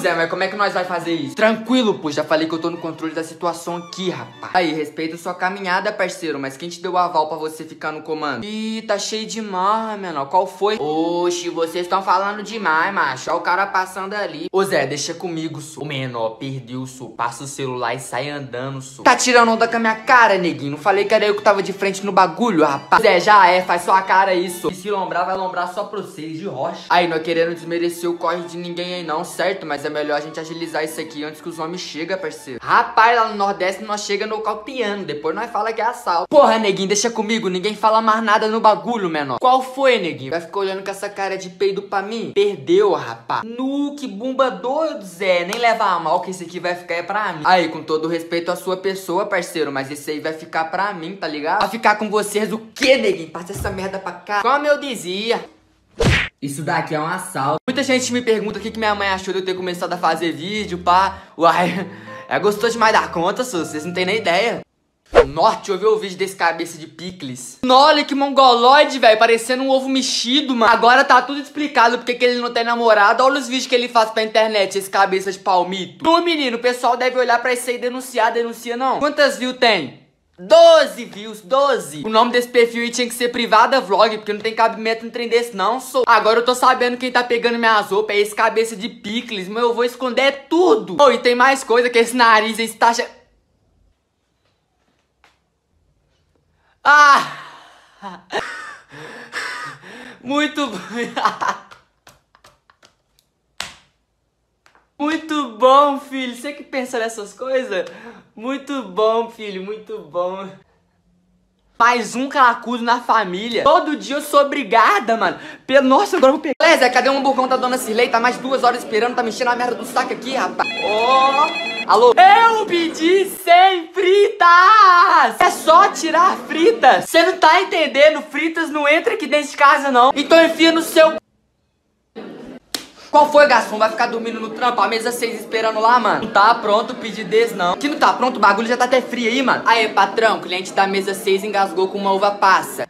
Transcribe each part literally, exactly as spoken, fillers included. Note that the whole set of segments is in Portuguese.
Zé, mas como é que nós vai fazer isso? Tranquilo, pô, já falei que eu tô no controle da situação aqui, rapaz. Aí, respeita sua caminhada, parceiro, mas quem te deu o aval pra você ficar no comando? Ih, tá cheio de marra, menor, qual foi? Oxi, vocês estão falando demais, macho, olha o cara passando ali. Ô Zé, deixa comigo, sou. O menor perdeu, sou. Passa o celular e sai andando, sou. Tá tirando onda com a minha cara, neguinho? Não falei que era eu que tava de frente no bagulho, rapaz. Zé, já é, faz sua cara isso. E se lombrar, vai lombrar só pra vocês, de rocha. Aí, não é querendo desmerecer o corre de ninguém aí não, certo? Mas é melhor a gente agilizar isso aqui antes que os homens chegam, parceiro. Rapaz, lá no Nordeste nós chega nocauteando, depois nós fala que é assalto. Porra, neguinho, deixa comigo, ninguém fala mais nada no bagulho, menor. Qual foi, neguinho? Vai ficar olhando com essa cara de peido pra mim? Perdeu, rapaz. Nu, que bumba doido, Zé. Nem leva a mal que esse aqui vai ficar é pra mim. Aí, com todo respeito à sua pessoa, parceiro, mas esse aí vai ficar pra mim, tá ligado? Vai ficar com vocês o quê, neguinho? Passa essa merda pra cá. Como eu dizia, isso daqui é um assalto. Muita gente me pergunta o que, que minha mãe achou de eu ter começado a fazer vídeo, pá. Uai, é gostoso demais da conta, só. Vocês não tem nem ideia. Norte, eu vi o vídeo desse cabeça de picles. Olha que mongoloide, velho, parecendo um ovo mexido, mano. Agora tá tudo explicado porque que ele não tem namorado. Olha os vídeos que ele faz pra internet, esse cabeça de palmito. Tu, menino, o pessoal deve olhar pra isso aí e denunciar, denuncia não. Quantas views tem? doze views, doze. O nome desse perfil aí tinha que ser Privada Vlog, porque não tem cabimento no trem desse não, sou. Agora eu tô sabendo quem tá pegando minhas roupas, é esse cabeça de picles, mas eu vou esconder tudo. Oh, e tem mais coisa que esse nariz aí, tá... Ah! Muito bom. Muito bom, filho. Você que pensa nessas coisas? Muito bom, filho. Muito bom. Mais um cracudo na família. Todo dia eu sou obrigada, mano. Pelo... Nossa, agora eu vou pegar. Beleza, cadê um bocão da dona Cirlei? Tá mais duas horas esperando, tá mexendo a merda do saco aqui, rapaz. Ó. Oh. Alô? Eu pedi sem fritas! É só tirar fritas. Você não tá entendendo? Fritas não entra aqui dentro de casa, não. Então enfia no seu... Qual foi, garçom? Vai ficar dormindo no trampo? A mesa seis esperando lá, mano? Não tá pronto o pedido desse, não. Que não tá pronto, o bagulho já tá até frio aí, mano. Aê, patrão, o cliente da mesa seis engasgou com uma uva passa.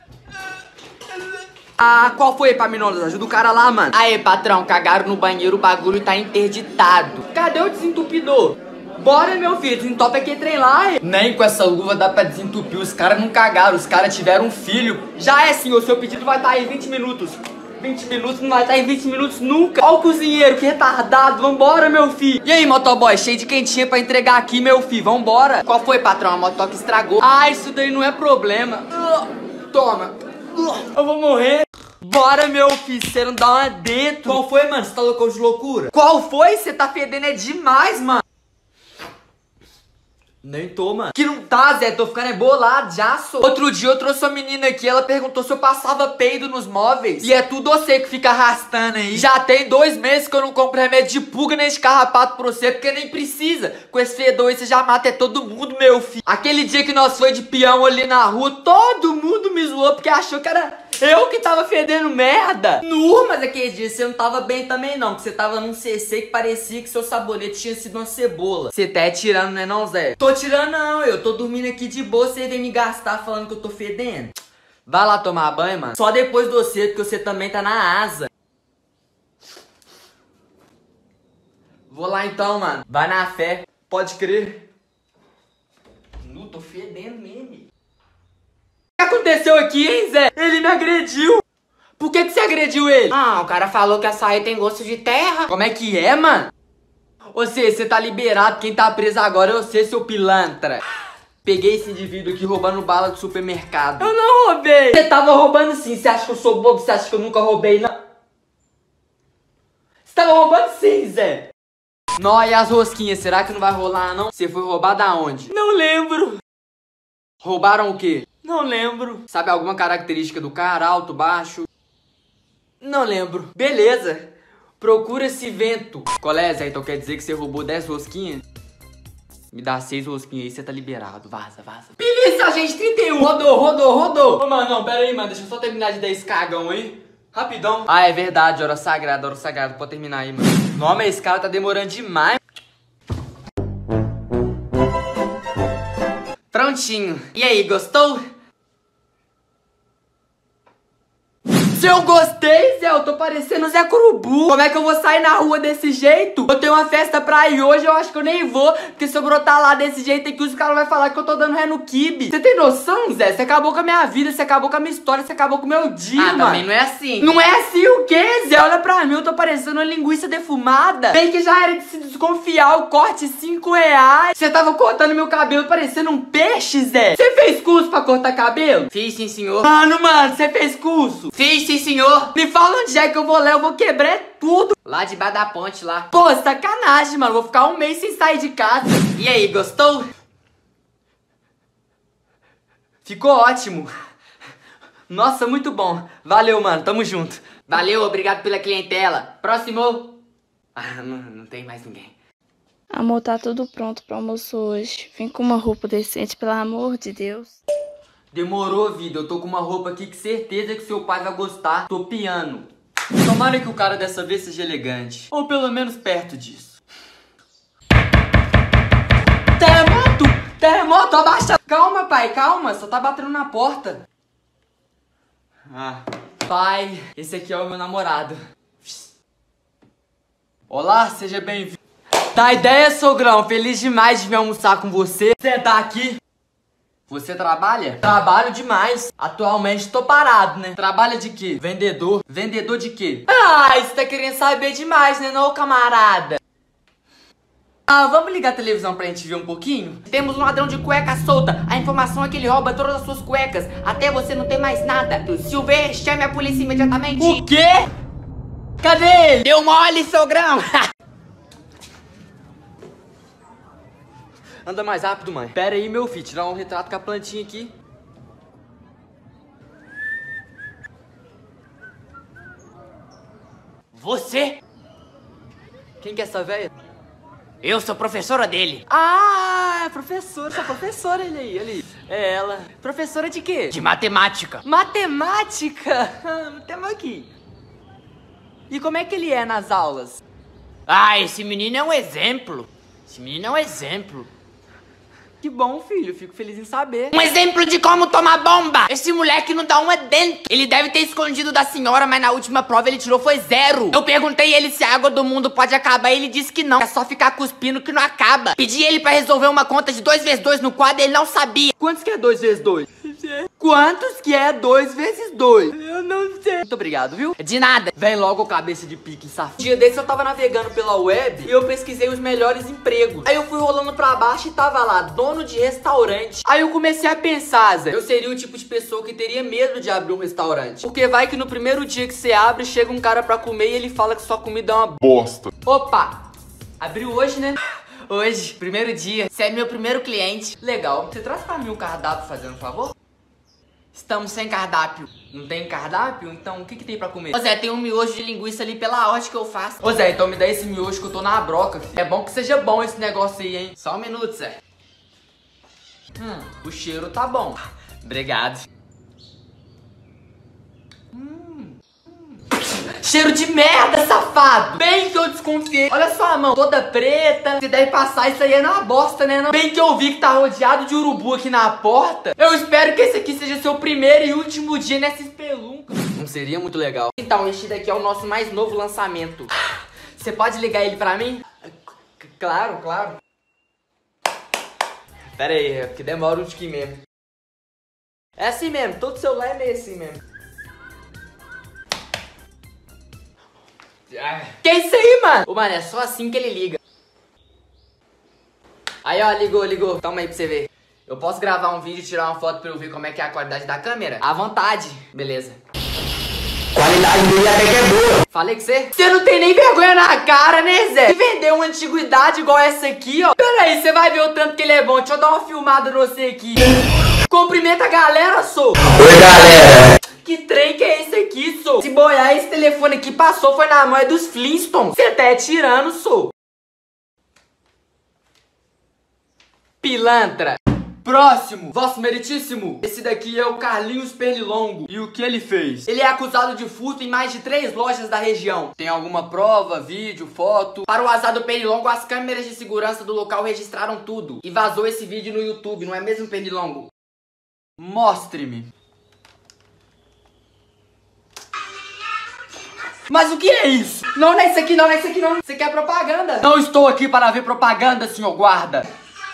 Ah, qual foi, Paminolas? Ajuda o cara lá, mano. Aê, patrão, cagaram no banheiro, o bagulho tá interditado. Cadê o desentupidor? Bora, meu filho, desentope aquele trem lá, hein? Nem com essa luva dá pra desentupir, os caras não cagaram, os caras tiveram um filho. Já é, senhor, seu pedido vai estar aí em vinte minutos. vinte minutos não vai estar em vinte minutos nunca. Ó o cozinheiro, que retardado. Vambora, meu filho. E aí, motoboy, cheio de quentinha pra entregar aqui, meu filho. Vambora. Qual foi, patrão? A motoca estragou. Ah, isso daí não é problema. Uh, toma. Uh, eu vou morrer. Bora, meu filho. Você não dá uma dentro. Qual foi, mano? Você tá loucão de loucura? Qual foi? Você tá fedendo é demais, mano. Nem tô, mano. Que não tá, Zé. Tô ficando é bolado já, sou. Outro dia eu trouxe uma menina aqui. Ela perguntou se eu passava peido nos móveis. E é tudo você que fica arrastando aí. Já tem dois meses que eu não compro remédio de pulga nem de carrapato pra você. Porque nem precisa. Com esse fedor aí você já mata é todo mundo, meu filho. Aquele dia que nós foi de peão ali na rua, todo mundo me zoou porque achou que era... eu que tava fedendo merda. Nu, mas aquele dia você não tava bem também não. Porque você tava num C C que parecia que seu sabonete tinha sido uma cebola. Você tá tirando, né não, Zé? Tô tirando não, eu tô dormindo aqui de boa. Você vem me gastar falando que eu tô fedendo? Vai lá tomar banho, mano. Só depois de você, porque você também tá na asa. Vou lá então, mano. Vai na fé. Pode crer. Nu, tô fedendo mesmo. O que aconteceu aqui, hein, Zé? Ele me agrediu. Por que que você agrediu ele? Ah, o cara falou que açaí tem gosto de terra. Como é que é, mano? Você, você tá liberado. Quem tá preso agora é você, seu pilantra. Peguei esse indivíduo aqui roubando bala do supermercado. Eu não roubei. Você tava roubando sim. Você acha que eu sou bobo? Você acha que eu nunca roubei, não? Você tava roubando sim, Zé. Nó, e as rosquinhas? Será que não vai rolar, não? Você foi roubado aonde? Não lembro. Roubaram o quê? Não lembro. Sabe alguma característica do cara? Alto, baixo? Não lembro. Beleza. Procura esse vento. Colésio, então quer dizer que você roubou dez rosquinhas? Me dá seis rosquinhas aí, você tá liberado. Vaza, vaza. Polícia, gente, trinta e um. Rodou, rodou, rodou. Ô, mano, não, pera aí, mano. Deixa eu só terminar de dar esse cagão aí. Rapidão. Ah, é verdade. Hora sagrada, hora sagrada. Pode terminar aí, mano. Não, mas esse cara tá demorando demais. Prontinho. E aí, gostou? Se eu gostei, Zé, eu tô parecendo o Zé Curubu. Como é que eu vou sair na rua desse jeito? Eu tenho uma festa pra ir hoje, eu acho que eu nem vou. Porque se eu brotar lá desse jeito aqui, os caras vão falar que eu tô dando ré no quibe. Você tem noção, Zé? Você acabou com a minha vida, você acabou com a minha história, você acabou com o meu dia, Ah, mano. também não é assim. Não é assim o quê, Zé? Olha pra mim, eu tô parecendo uma linguiça defumada. Bem que já era de se desconfiar, o corte cinco reais. Você tava cortando meu cabelo parecendo um peixe, Zé. Você fez curso pra cortar cabelo? Fiz sim, senhor. Mano, mano, você fez curso? Fiz sim, senhor. Me fala onde é que eu vou lá, eu vou quebrar tudo. Lá debaixo da ponte, lá. Pô, sacanagem, mano. Vou ficar um mês sem sair de casa. E aí, gostou? Ficou ótimo. Nossa, muito bom. Valeu, mano. Tamo junto. Valeu, obrigado pela clientela. Próximo. Ah, não, não tem mais ninguém. Amor, tá tudo pronto pro almoço hoje. Vem com uma roupa decente, pelo amor de Deus. Demorou, vida. Eu tô com uma roupa aqui que certeza que seu pai vai gostar. Tô piano. Tomara que o cara dessa vez seja elegante. Ou pelo menos perto disso. Terremoto! Terremoto, abaixa! Calma, pai, calma. Só tá batendo na porta. Ah. Pai, esse aqui é o meu namorado. Olá, seja bem-vindo. Dá ideia, sogrão. Feliz demais de vir almoçar com você. Sentar aqui. Você trabalha? Trabalho demais. Atualmente tô parado, né? Trabalha de quê? Vendedor. Vendedor de quê? Ah, você tá querendo saber demais, né, não, camarada? Ah, vamos ligar a televisão pra gente ver um pouquinho? Temos um ladrão de cueca solta. A informação é que ele rouba todas as suas cuecas. Até você não ter mais nada. Se o ver, chame a polícia imediatamente. O quê? Cadê ele? Deu mole, sogrão. Anda mais rápido, mãe. Pera aí, meu filho. Tirar um retrato com a plantinha aqui. Você? Quem que é essa velha? Eu sou professora dele. Ah, é professora. Essa professora, ele aí, ali. É ela. Professora de quê? De matemática. Matemática. Temos aqui. E como é que ele é nas aulas? Ah, esse menino é um exemplo. Esse menino é um exemplo. Que bom, filho. Fico feliz em saber. Um exemplo de como tomar bomba. Esse moleque não dá uma dentro. Ele deve ter escondido da senhora, mas na última prova ele tirou foi zero. Eu perguntei ele se a água do mundo pode acabar e ele disse que não. É só ficar cuspindo que não acaba. Pedi ele pra resolver uma conta de dois vezes dois no quadro e ele não sabia. Quantos que é dois vezes dois? Quantos que é dois vezes dois? Eu não sei. Muito obrigado, viu? De nada. Vem logo, cabeça de pique, safado. Dia desse eu tava navegando pela web e eu pesquisei os melhores empregos. Aí eu fui rolando pra baixo e tava lá, dono de restaurante. Aí eu comecei a pensar, Zé, eu seria o tipo de pessoa que teria medo de abrir um restaurante. Porque vai que no primeiro dia que você abre, chega um cara pra comer e ele fala que sua comida é uma bosta. Opa! Abriu hoje, né? Hoje, primeiro dia. Você é meu primeiro cliente. Legal. Você traz pra mim um cardápio, fazendo um favor? Estamos sem cardápio. Não tem cardápio? Então o que que tem pra comer? Ô Zé, tem um miojo de linguiça ali pela ordem que eu faço. Ô Zé, então me dá esse miojo que eu tô na broca, filho. É bom que seja bom esse negócio aí, hein? Só um minuto, Zé. Hum, o cheiro tá bom. Obrigado. Hum. Cheiro de merda, safado! Bem que eu desconfiei. Olha só a mão, toda preta. Você deve passar isso aí é na bosta, né? Não? Bem que eu vi que tá rodeado de urubu aqui na porta. Eu espero que esse aqui seja seu primeiro e último dia nessa espelunca. Não seria muito legal. Então, este daqui é o nosso mais novo lançamento. Você pode ligar ele pra mim? C- claro, claro. Pera aí, é porque demora um tiquinho mesmo. É assim mesmo, todo celular é meio assim mesmo. Que isso aí, mano? Ô, mano, é só assim que ele liga. Aí, ó, ligou, ligou. Toma aí pra você ver. Eu posso gravar um vídeo e tirar uma foto pra eu ver como é que é a qualidade da câmera? À vontade. Beleza. Qualidade dele até que é boa. Falei que você... Você não tem nem vergonha na cara, né, Zé? E vender uma antiguidade igual essa aqui, ó. Pera aí, você vai ver o tanto que ele é bom. Deixa eu dar uma filmada no você aqui. Cumprimenta a galera, sou. Oi, galera. Que trem que é esse aqui, sou? Se boiar, esse telefone aqui passou, foi na mão é dos Flintstones. Você tá é tirando, sou. Pilantra. Próximo, vosso meritíssimo. Esse daqui é o Carlinhos Pernilongo. E o que ele fez? Ele é acusado de furto em mais de três lojas da região. Tem alguma prova, vídeo, foto? Para o azar do Pernilongo, as câmeras de segurança do local registraram tudo. E vazou esse vídeo no YouTube, não é mesmo, Pernilongo? Mostre-me. Mas o que é isso? Não, não é isso aqui não, não é isso aqui não. Isso aqui é propaganda. Não estou aqui para ver propaganda, senhor guarda.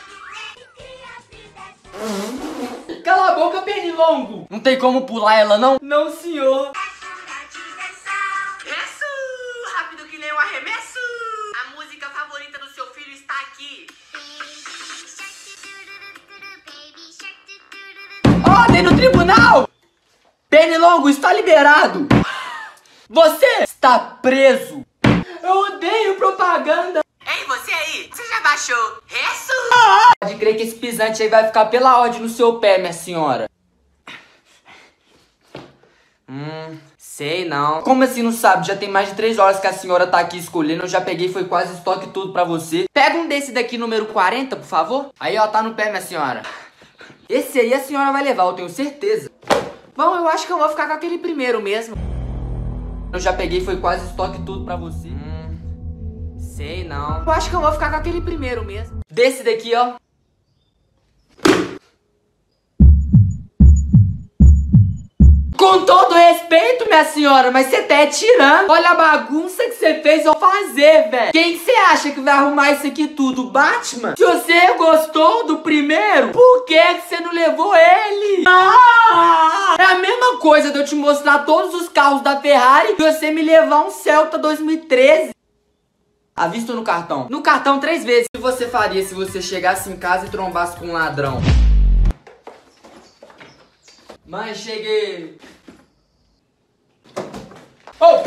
Cala a boca, pernilongo. Não tem como pular ela, não? Não, senhor. Rápido que nem um arremesso. A música favorita do seu filho está aqui. Ordem no tribunal. Pernilongo, está liberado. Você está preso. Eu odeio propaganda. Ei, você aí, você já baixou Resso? Pode crer que esse pisante aí vai ficar pela ordem no seu pé, minha senhora. Hum, sei não. Como assim não sabe? Já tem mais de três horas que a senhora tá aqui escolhendo. Eu já peguei, foi quase estoque tudo pra você. Pega um desse daqui, número quarenta, por favor. Aí, ó, tá no pé, minha senhora. Esse aí a senhora vai levar, eu tenho certeza. Bom, eu acho que eu vou ficar com aquele primeiro mesmo. Eu já peguei, foi quase estoque tudo pra você. Hum, sei não. Eu acho que eu vou ficar com aquele primeiro mesmo. Desse daqui, ó. Com todo respeito, minha senhora, mas você tá tirando. Olha a bagunça que você fez eu fazer, velho. Quem você acha que vai arrumar isso aqui tudo? Batman? Se você gostou do primeiro, por que que você não levou ele? Ah! É a mesma coisa de eu te mostrar todos os carros da Ferrari e você me levar um Celta dois mil e treze. À vista ou no cartão? No cartão três vezes. O que você faria se você chegasse em casa e trombasse com um ladrão? Mãe, cheguei. Oh!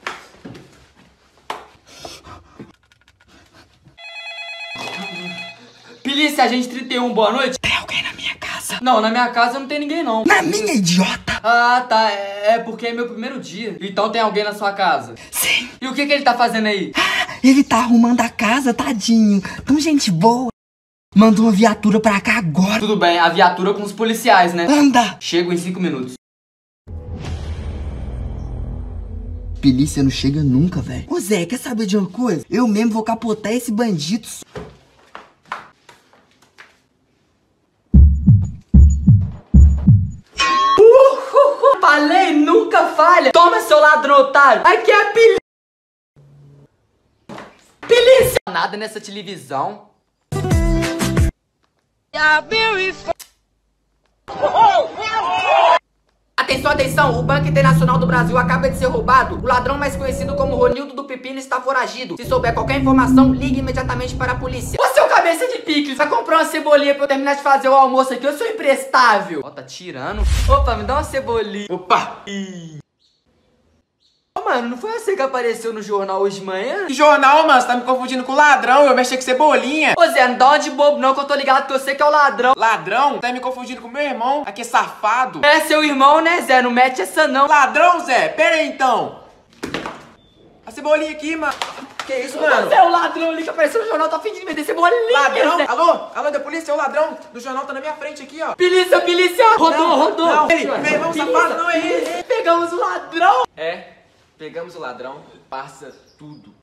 Polícia, agente trinta e um, boa noite. Tem alguém na minha casa? Não, na minha casa não tem ninguém, não. Na minha, idiota? Ah, tá. É, é porque é meu primeiro dia. Então tem alguém na sua casa? Sim. E o que que ele tá fazendo aí? Ah, ele tá arrumando a casa, tadinho. Tão gente boa. Manda uma viatura pra cá agora. Tudo bem, a viatura com os policiais, né? Anda. Chego em cinco minutos. Polícia não chega nunca, velho. Ô Zé, quer saber de uma coisa? Eu mesmo vou capotar esse bandido. Uh, uh, falei, nunca falha. Toma, seu ladrão otário. Aqui é a polícia. Polícia. Nada nessa televisão. Atenção, atenção, o Banco Internacional do Brasil acaba de ser roubado. O ladrão mais conhecido como Ronildo do Pepino está foragido. Se souber qualquer informação, ligue imediatamente para a polícia. Ô, seu cabeça de picles, vai comprar uma cebolinha pra eu terminar de fazer o almoço aqui? Eu sou imprestável. Ó, tá tirando. Opa, me dá uma cebolinha. Opa. Ih. Ô, mano, não foi você que apareceu no jornal hoje de manhã? Que jornal, mano? Você tá me confundindo com ladrão. Eu mexi com cebolinha. Ô, Zé, não dá uma de bobo não, que eu tô ligado que eu sei que é o ladrão. Ladrão? Tá me confundindo com meu irmão. Aqui é safado. É seu irmão, né, Zé? Não mete essa não. Ladrão, Zé? Pera aí, então. A cebolinha aqui, mano. Que isso, mano? Você é o ladrão ali que apareceu no jornal, tá fingindo vender cebolinha. Ladrão? Zé. Alô? Alô, da polícia? É o ladrão do jornal, tá na minha frente aqui, ó. Polícia, polícia. Rodou, Não, rodou. não, ele, meu irmão safado não é ele. Pegamos o ladrão. É, pegamos o ladrão, passa tudo.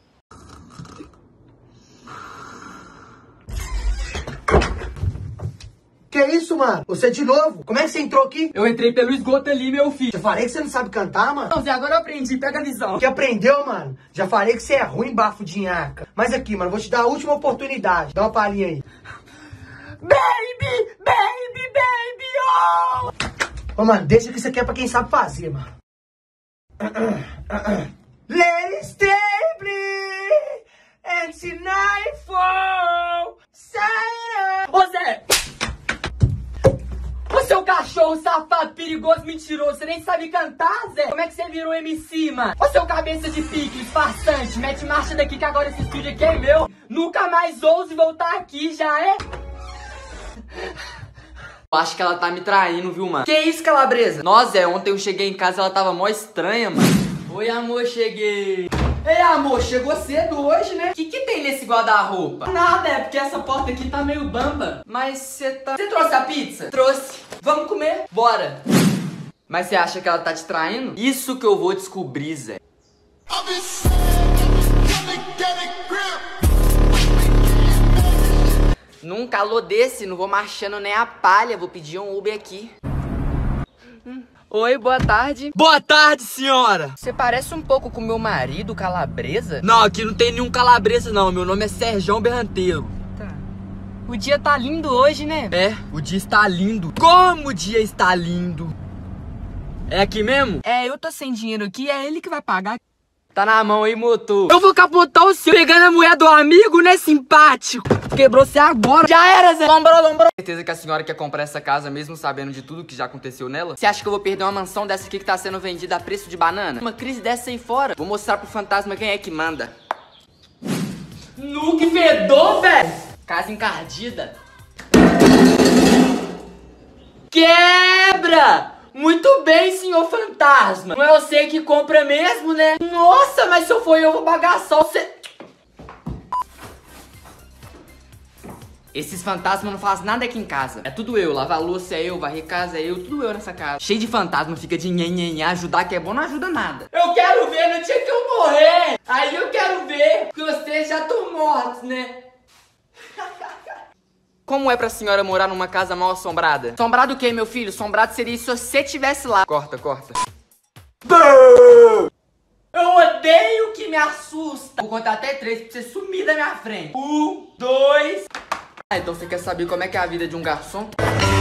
Que isso, mano? Você de novo? Como é que você entrou aqui? Eu entrei pelo esgoto ali, meu filho. Já falei que você não sabe cantar, mano. Não, Zé, agora eu aprendi, pega a visão. Que aprendeu, mano? Já falei que você é ruim, bafo de nhaca. Mas aqui, mano, vou te dar a última oportunidade. Dá uma palhinha aí. Baby, baby, baby, oh! Ô, mano, deixa que isso aqui é pra quem sabe fazer, mano. Let it stay, please, and tonight fall, say. Ô, Zé! Ô, seu cachorro safado, perigoso, mentiroso, você nem sabe cantar, Zé? Como é que você virou M C, mano? Ô, seu cabeça de pique, farsante, mete marcha daqui que agora esse estúdio aqui é meu. Nunca mais ouse voltar aqui, já é? Eu acho que ela tá me traindo, viu, mano? Que isso, Calabresa? Nossa, Zé, ontem eu cheguei em casa e ela tava mó estranha, mano. Oi, amor, cheguei. Ei, amor, chegou cedo hoje, né? O que que tem nesse guarda-roupa? Nada, é porque essa porta aqui tá meio bamba. Mas você tá... Você trouxe a pizza? Trouxe. Vamos comer? Bora. Mas você acha que ela tá te traindo? Isso que eu vou descobrir, Zé. Num calor desse, não vou marchando nem a palha. Vou pedir um Uber aqui. Oi, boa tarde. Boa tarde, senhora. Você parece um pouco com meu marido, Calabresa. Não, aqui não tem nenhum calabresa, não. Meu nome é Serjão Berranteiro. Tá. O dia tá lindo hoje, né? É, o dia está lindo. Como o dia está lindo. É aqui mesmo? É, eu tô sem dinheiro aqui, é ele que vai pagar. Tá na mão aí, motor. Eu vou capotar o seu pegando a mulher do amigo, né, simpático? Quebrou você agora. Já era, Zé. Lombrou, lombrou. Certeza que a senhora quer comprar essa casa mesmo sabendo de tudo que já aconteceu nela? Você acha que eu vou perder uma mansão dessa aqui que tá sendo vendida a preço de banana? Uma crise dessa aí fora. Vou mostrar pro fantasma quem é que manda. Nu, que fedor, velho. Casa encardida. Quebra! Muito bem, senhor fantasma. Não é você que compra mesmo, né? Nossa, mas se eu for eu vou bagaçar você. Esses fantasmas não fazem nada aqui em casa. É tudo eu, lavar louça é eu, varrer casa é eu, tudo eu nessa casa. Cheio de fantasma, fica de nhenhenhé, ajudar que é bom, não ajuda nada. Eu quero ver no dia que eu morrer. Aí eu quero ver que vocês já estão mortos, né? Como é pra senhora morar numa casa mal assombrada? Assombrado o quê, meu filho? Assombrado seria se você estivesse lá. Corta, corta. Eu odeio que me assusta. Vou contar até três pra você sumir da minha frente. Um, dois... Ah, então você quer saber como é que é a vida de um garçom?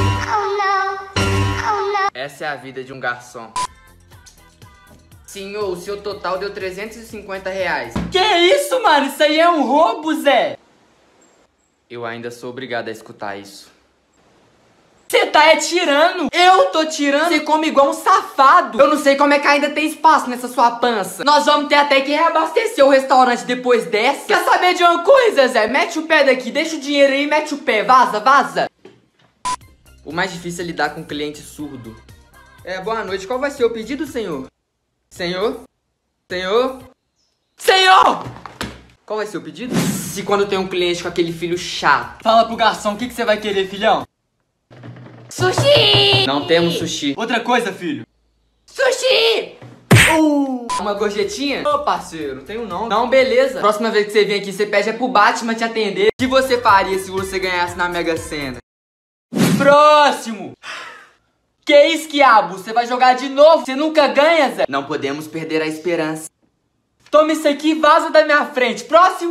Essa é a vida de um garçom. Senhor, o seu total deu trezentos e cinquenta reais. Que isso, mano? Isso aí é um roubo, Zé. Eu ainda sou obrigado a escutar isso. Você tá é tirando? Eu tô tirando? Você come igual um safado. Eu não sei como é que ainda tem espaço nessa sua pança. Nós vamos ter até que reabastecer o restaurante depois dessa. Quer saber de uma coisa, Zé? Mete o pé daqui, deixa o dinheiro aí, mete o pé. Vaza, vaza. O mais difícil é lidar com um cliente surdo. É, boa noite. Qual vai ser o pedido, senhor? Senhor? Senhor? Senhor! Qual vai ser o pedido? Se quando tem um cliente com aquele filho chato. Fala pro garçom, o que, que você vai querer, filhão? Sushi! Não temos sushi. Outra coisa, filho. Sushi! Uh, uma gorjetinha? Ô, parceiro, não tenho não. Não, beleza. Próxima vez que você vir aqui, você pede é pro Batman te atender. O que você faria se você ganhasse na Mega Sena? Próximo! Que isso, quiabo? Você vai jogar de novo? Você nunca ganha, Zé? Não podemos perder a esperança. Toma isso aqui e vaza da minha frente. Próximo!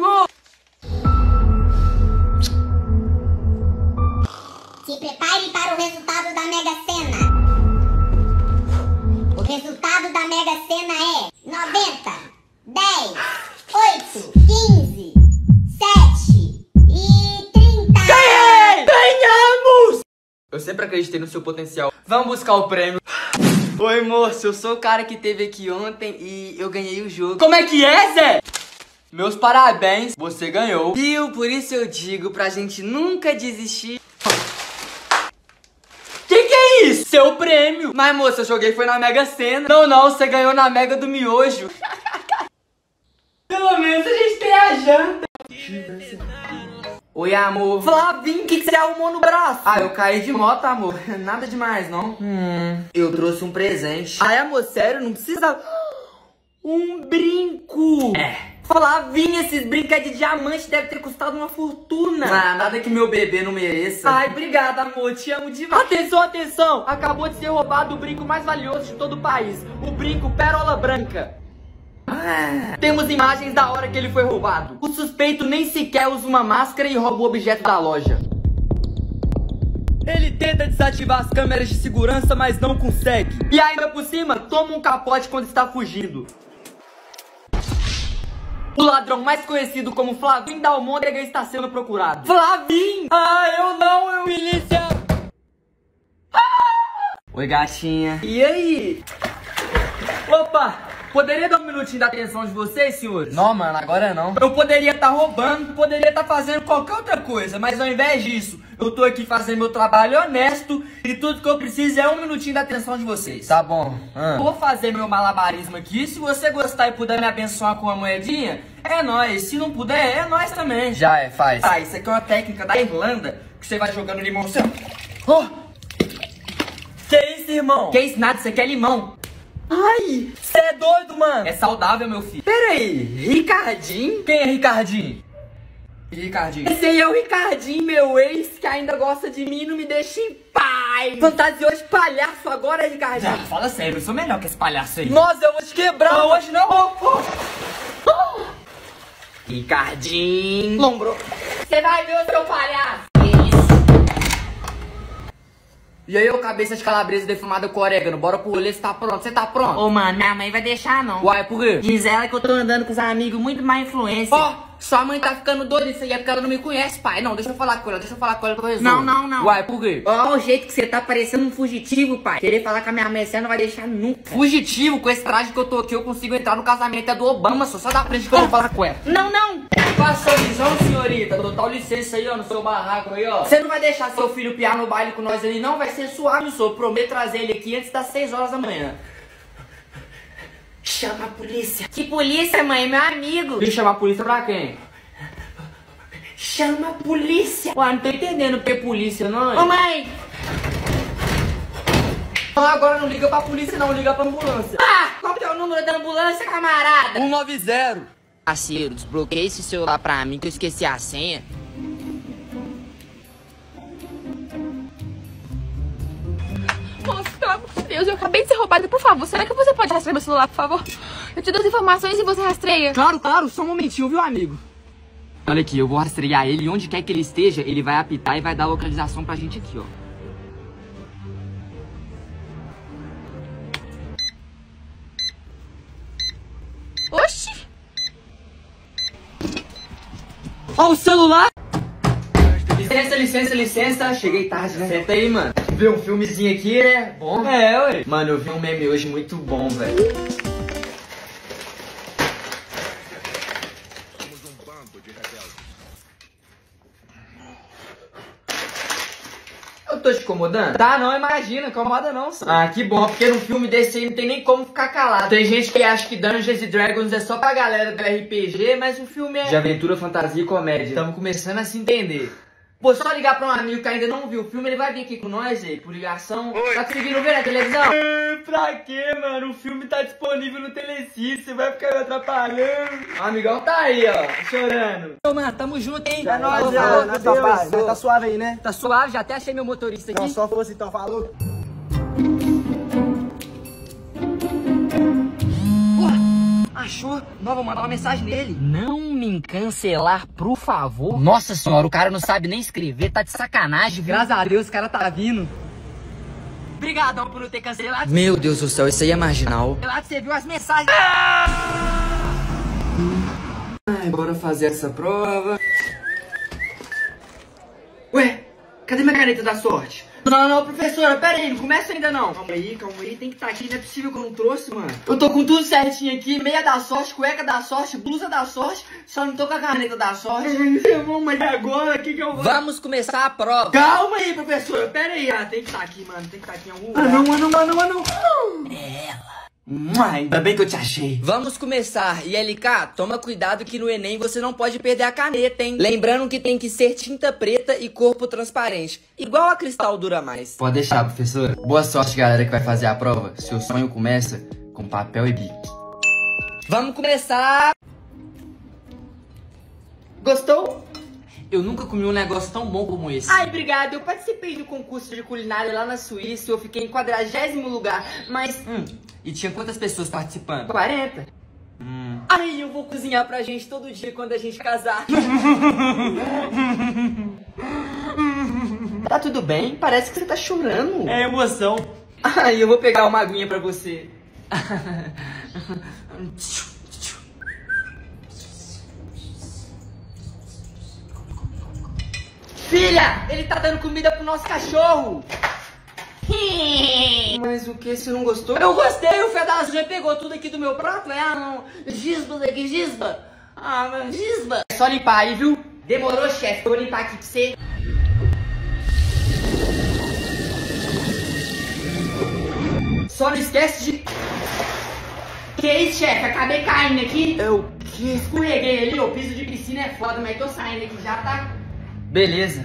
Se prepare para o resultado da Mega Sena. O resultado da Mega Sena é noventa, dez, oito, quinze, sete e trinta. Ganhei! Ganhamos! Eu sempre acreditei no seu potencial. Vamos buscar o prêmio. Oi, moço, eu sou o cara que teve aqui ontem e eu ganhei o jogo. Como é que é, Zé? Meus parabéns, você ganhou. Viu? Por isso eu digo pra gente nunca desistir. Que que é isso? Seu prêmio. Mas, moça, eu joguei foi na Mega Sena. Não, não, você ganhou na Mega do Miojo. Pelo menos a gente tem a janta. Oi, amor. Flavinho, o que, que você arrumou no braço? Ah, eu caí de moto, amor. Nada demais, não. Hum. Eu trouxe um presente. Ai, amor, sério, não precisa... Um brinco. É. Flavinho, esses brincos é de diamante, deve ter custado uma fortuna. Ah, nada que meu bebê não mereça. Ai, obrigada, amor, te amo demais. Atenção, atenção, acabou de ser roubado o brinco mais valioso de todo o país. O brinco Pérola Branca. Ah. Temos imagens da hora que ele foi roubado. O suspeito nem sequer usa uma máscara e rouba o objeto da loja. Ele tenta desativar as câmeras de segurança, mas não consegue. E ainda por cima, toma um capote quando está fugindo. O ladrão mais conhecido como Flavinho da Almôndega está sendo procurado. Flavinho! Ah, eu não, eu milícia! Ah! Oi, gatinha. E aí? Opa! Poderia dar um minutinho da atenção de vocês, senhores? Não, mano, agora não. Eu poderia estar tá roubando, poderia estar tá fazendo qualquer outra coisa, mas ao invés disso, eu tô aqui fazendo meu trabalho honesto e tudo que eu preciso é um minutinho da atenção de vocês. Tá bom. Ah. Vou fazer meu malabarismo aqui, se você gostar e puder me abençoar com uma moedinha, é nóis. Se não puder, é nóis também. Já é, faz. Tá, isso aqui é uma técnica da Irlanda, que você vai jogando limão assim, ó. Oh. Que isso, irmão? Que isso nada, isso aqui é limão. Ai, você é doido, mano. É saudável, meu filho. Pera aí, Ricardinho? Quem é Ricardinho? E Ricardinho? Esse aí é o Ricardinho, meu ex, que ainda gosta de mim e não me deixa em paz. Fantasiou de palhaço agora, Ricardinho. Ah, fala sério, eu sou melhor que esse palhaço aí. Nossa, eu vou te quebrar. Não, hoje não. Oh, oh. Oh. Ricardinho. Lombrou. Você vai ver o seu palhaço. E aí, ô cabeça de calabresa defumada com orégano, bora pro rolê, você tá pronto? Você tá pronto? Ô, mano, minha mãe vai deixar, não. Uai, por quê? Diz ela que eu tô andando com os amigos muito má influência. Ó, oh, sua mãe tá ficando doida, isso aí é porque ela não me conhece, pai. Não, deixa eu falar com ela, deixa eu falar com ela que eu resolvo. Não, não, não. Uai, por quê? Ó, o jeito que você tá parecendo um fugitivo, pai. Querer falar com a minha mãe, você não vai deixar nunca. Fugitivo, com esse traje que eu tô aqui, eu consigo entrar no casamento é do Obama, só, só dá frente que eu vou falar com ela. Não, não. Passa a visão, senhorita. Total licença aí, ó, no seu barraco aí, ó. Você não vai deixar seu Seu filho piar no baile com nós ali, não? Vai ser suave, senhor. Prometo trazer ele aqui antes das seis horas da manhã. Chama a polícia. Que polícia, mãe? Meu amigo. E chamar a polícia pra quem? Chama a polícia. Ué, não tô entendendo porque polícia, não. Ô, mãe. Não, agora não liga pra polícia, não. Liga pra ambulância. Ah, qual que é o número da ambulância, camarada? um nove zero. Parceiro, desbloqueia esse celular pra mim que eu esqueci a senha. Moço, pelo amor de Deus, eu acabei de ser roubada. Por favor, será que você pode rastrear meu celular, por favor? Eu te dou as informações e você rastreia. Claro, claro, só um momentinho, viu, amigo? Olha aqui, eu vou rastrear ele e onde quer que ele esteja, ele vai apitar e vai dar a localização pra gente aqui, ó. Oxi! Ó o celular! Licença, licença, licença. Cheguei tarde, né? Senta aí, mano. Ver um filmezinho aqui, né? Bom. É, ué. Mano, eu vi um meme hoje muito bom, velho. Somos um bando de rebeldes. Eu tô te incomodando? Tá, não, imagina. Incomoda não, só. Ah, que bom, porque num filme desse aí não tem nem como ficar calado. Tem gente que acha que Dungeons and Dragons é só pra galera do R P G, mas o filme é de aventura, fantasia e comédia. Estamos começando a se entender. Pô, só ligar pra um amigo que ainda não viu o filme, ele vai vir aqui com nós aí, por ligação. Oi. Tá conseguindo ver na televisão? É, pra quê, mano? O filme tá disponível no Telecine, você vai ficar me atrapalhando. O amigão tá aí, ó, chorando. Ô, mano, tamo junto, hein? É nóis, já, né, sua paz? Tá suave aí, né? Tá suave, já até achei meu motorista aqui. Não, só fosse então, falou. Achou? Não, vou mandar uma mensagem nele. Não me cancelar, por favor. Nossa senhora, o cara não sabe nem escrever, tá de sacanagem. Graças a Deus, o cara tá vindo. Obrigadão por não ter cancelado. Meu Deus do céu, isso aí é marginal. Lá que você viu as mensagens. Ai, bora fazer essa prova. Ué, cadê minha caneta da sorte? Não, não, professora, pera aí, não começa ainda não. Calma aí, calma aí, tem que estar aqui, não é possível que eu não trouxe, mano. Eu tô com tudo certinho aqui, meia da sorte, cueca da sorte, blusa da sorte, só não tô com a caneta da sorte. Irmão, mas agora, o que que eu vou... Vamos começar a prova. Calma aí, professora, pera aí, ah, tem que estar aqui, mano, tem que estar aqui em algum lugar. Ah, não, ah, não, ah, não, ah, não. É ela. Hum, ainda bem que eu te achei. Vamos começar. E L K, toma cuidado que no Enem você não pode perder a caneta, hein? Lembrando que tem que ser tinta preta e corpo transparente. Igual a Cristal Dura Mais. Pode deixar, professora. Boa sorte, galera, que vai fazer a prova. Seu sonho começa com papel e bico. Vamos começar. Gostou? Eu nunca comi um negócio tão bom como esse. Ai, obrigado. Eu participei do concurso de culinária lá na Suíça. Eu fiquei em quadragésimo lugar. Mas... Hum, e tinha quantas pessoas participando? quarenta. Hum. Ai, eu vou cozinhar pra gente todo dia quando a gente casar. Tá tudo bem? Parece que você tá chorando. É emoção. Ai, eu vou pegar uma aguinha pra você. Filha, ele tá dando comida pro nosso cachorro. Mas o que, você não gostou? Eu gostei, o pedaço já pegou tudo aqui do meu prato. É, ah, não. Gisba daqui, gisba. Ah, não, gisba. É só limpar aí, viu? Demorou, chefe. Eu vou limpar aqui pra você. Só não esquece de... Que isso, chefe? Acabei caindo aqui. É o quê? Escorreguei ali, o piso de piscina é foda, mas tô saindo aqui já, tá? Beleza.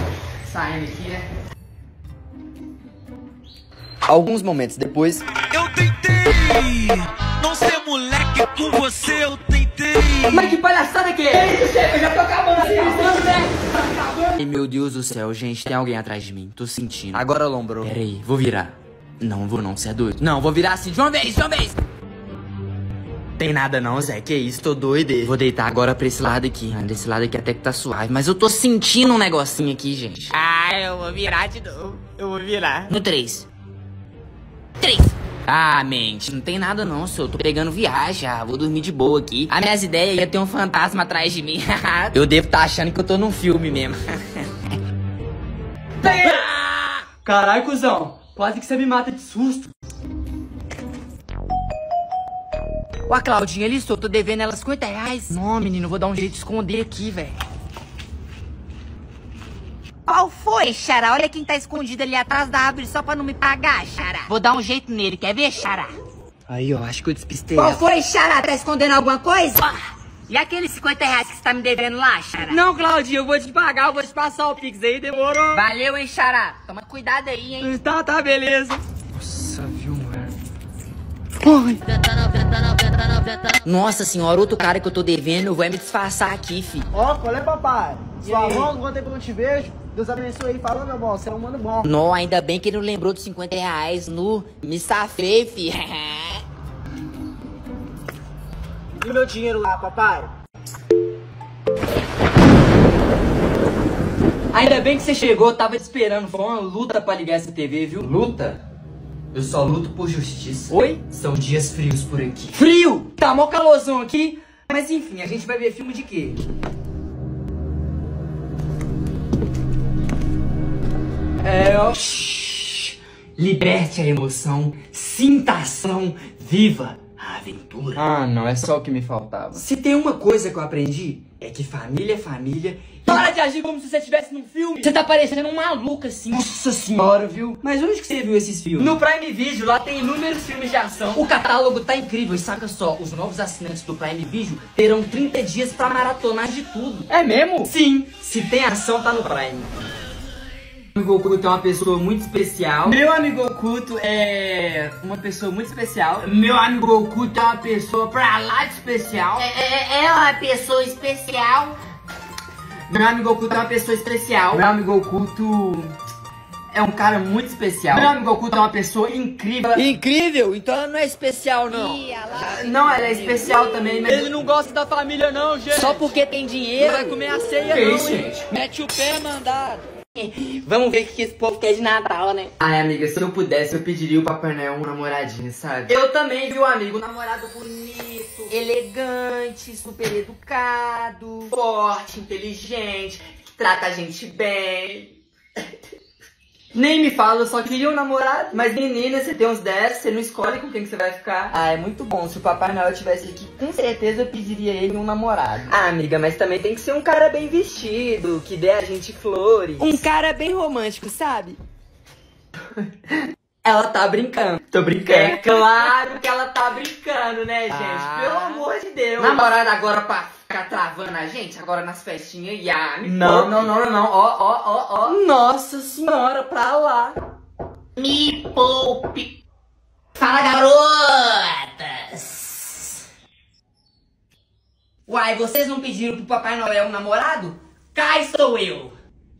Saindo aqui, né? Alguns momentos depois... Eu tentei não ser moleque, com você eu tentei. Mas que palhaçada que é? É isso, chefe, eu já tô acabando assim, né? Ai, meu Deus do céu, gente, tem alguém atrás de mim. Tô sentindo. Agora lombrou. Pera aí, vou virar. Não, vou não, você é doido. Não, vou virar assim de uma vez, de uma vez. Tem nada não, Zé, que isso, tô doido. Vou deitar agora pra esse lado aqui. Ah, desse lado aqui até que tá suave. Mas eu tô sentindo um negocinho aqui, gente. Ah, eu vou virar de novo. Eu vou virar. No três. Três. Ah, mente, não tem nada não, senhor. Eu tô pegando viagem, ah, vou dormir de boa aqui. As minhas ideias ia ter um fantasma atrás de mim. Eu devo estar tá achando que eu tô num filme mesmo. Caralho, cuzão. Quase que você me mata de susto. Ó a Claudinha ali, só tô devendo ela cinquenta reais. Não, menino, vou dar um jeito de esconder aqui, velho. Qual foi, Xará? Olha quem tá escondido ali atrás da árvore só pra não me pagar, Xará. Vou dar um jeito nele, quer ver, Xará? Aí, ó, acho que eu despistei. Qual foi, Xará? Tá escondendo alguma coisa? Oh, e aqueles cinquenta reais que você tá me devendo lá, Xará? Não, Claudinha, eu vou te pagar, eu vou te passar o Pix aí, demorou? Valeu, hein, Xará? Toma cuidado aí, hein? Tá, tá, beleza. Nossa, viu, mano? Nossa senhora, outro cara que eu tô devendo vai me disfarçar aqui, fi. Ó, qual é, papai? Sua avó, quanto tempo eu não te vejo? Deus abençoe aí. Falou, meu bom, você é um mano bom. Nó, ainda bem que ele não lembrou dos cinquenta reais. No, me safei, fi. E o meu dinheiro lá, papai? Ainda bem que você chegou, tava te esperando. Foi uma luta pra ligar essa T V, viu? Luta? Eu só luto por justiça. Oi? São dias frios por aqui. Frio! Tá mó calorzão aqui. Mas enfim, a gente vai ver filme de quê? É, ó. Shhh. Liberte a emoção, sinta a ação, viva a aventura. Ah, não, é só o que me faltava. Se tem uma coisa que eu aprendi, é que família é família. Para de agir como se você estivesse num filme. Você tá parecendo um maluco assim. Nossa senhora, viu? Mas onde que você viu esses filmes? No Prime Video, lá tem inúmeros filmes de ação. O catálogo tá incrível. E saca só, os novos assinantes do Prime Video terão trinta dias pra maratonar de tudo. É mesmo? Sim, se tem ação, tá no Prime. Meu amigo oculto é uma pessoa muito especial. Meu amigo oculto é uma pessoa muito especial. Meu amigo oculto é uma pessoa pra lá de especial. É, é, é uma pessoa especial. Meu amigo oculto é uma pessoa especial. Meu amigo oculto é um cara muito especial. Meu amigo oculto é uma pessoa incrível. Incrível? Então ela não é especial, não. Não, ela é especial também, mas... Ele não gosta da família não, gente. Só porque tem dinheiro. Vai comer a ceia que não, isso, hein? gente? Mete o pé, mandado. Vamos ver o que esse povo quer de Natal, né? Ai, amiga, se eu pudesse, eu pediria o Papai Noel um namoradinho, sabe? Eu também, viu, amigo? Um namorado bonito, elegante, super educado, forte, inteligente, que trata a gente bem. Nem me fala, eu só queria um namorado. Mas menina, você tem uns dez, você não escolhe com quem que você vai ficar. Ah, é muito bom. Se o Papai Noel estivesse aqui, com certeza eu pediria ele um namorado. Ah, amiga, mas também tem que ser um cara bem vestido, que dê a gente flores. Um cara bem romântico, sabe? Ela tá brincando. Tô brincando. É claro que ela tá brincando, né, gente? Ah. Pelo amor de Deus. Namorada agora pra ficar travando a gente, agora nas festinhas. E ah, me Não, poupe. não, não, não, não. Ó, ó, ó, ó. Nossa senhora, pra lá. Me poupe. Fala, garotas. Uai, vocês não pediram pro Papai Noel um namorado? Cá estou eu.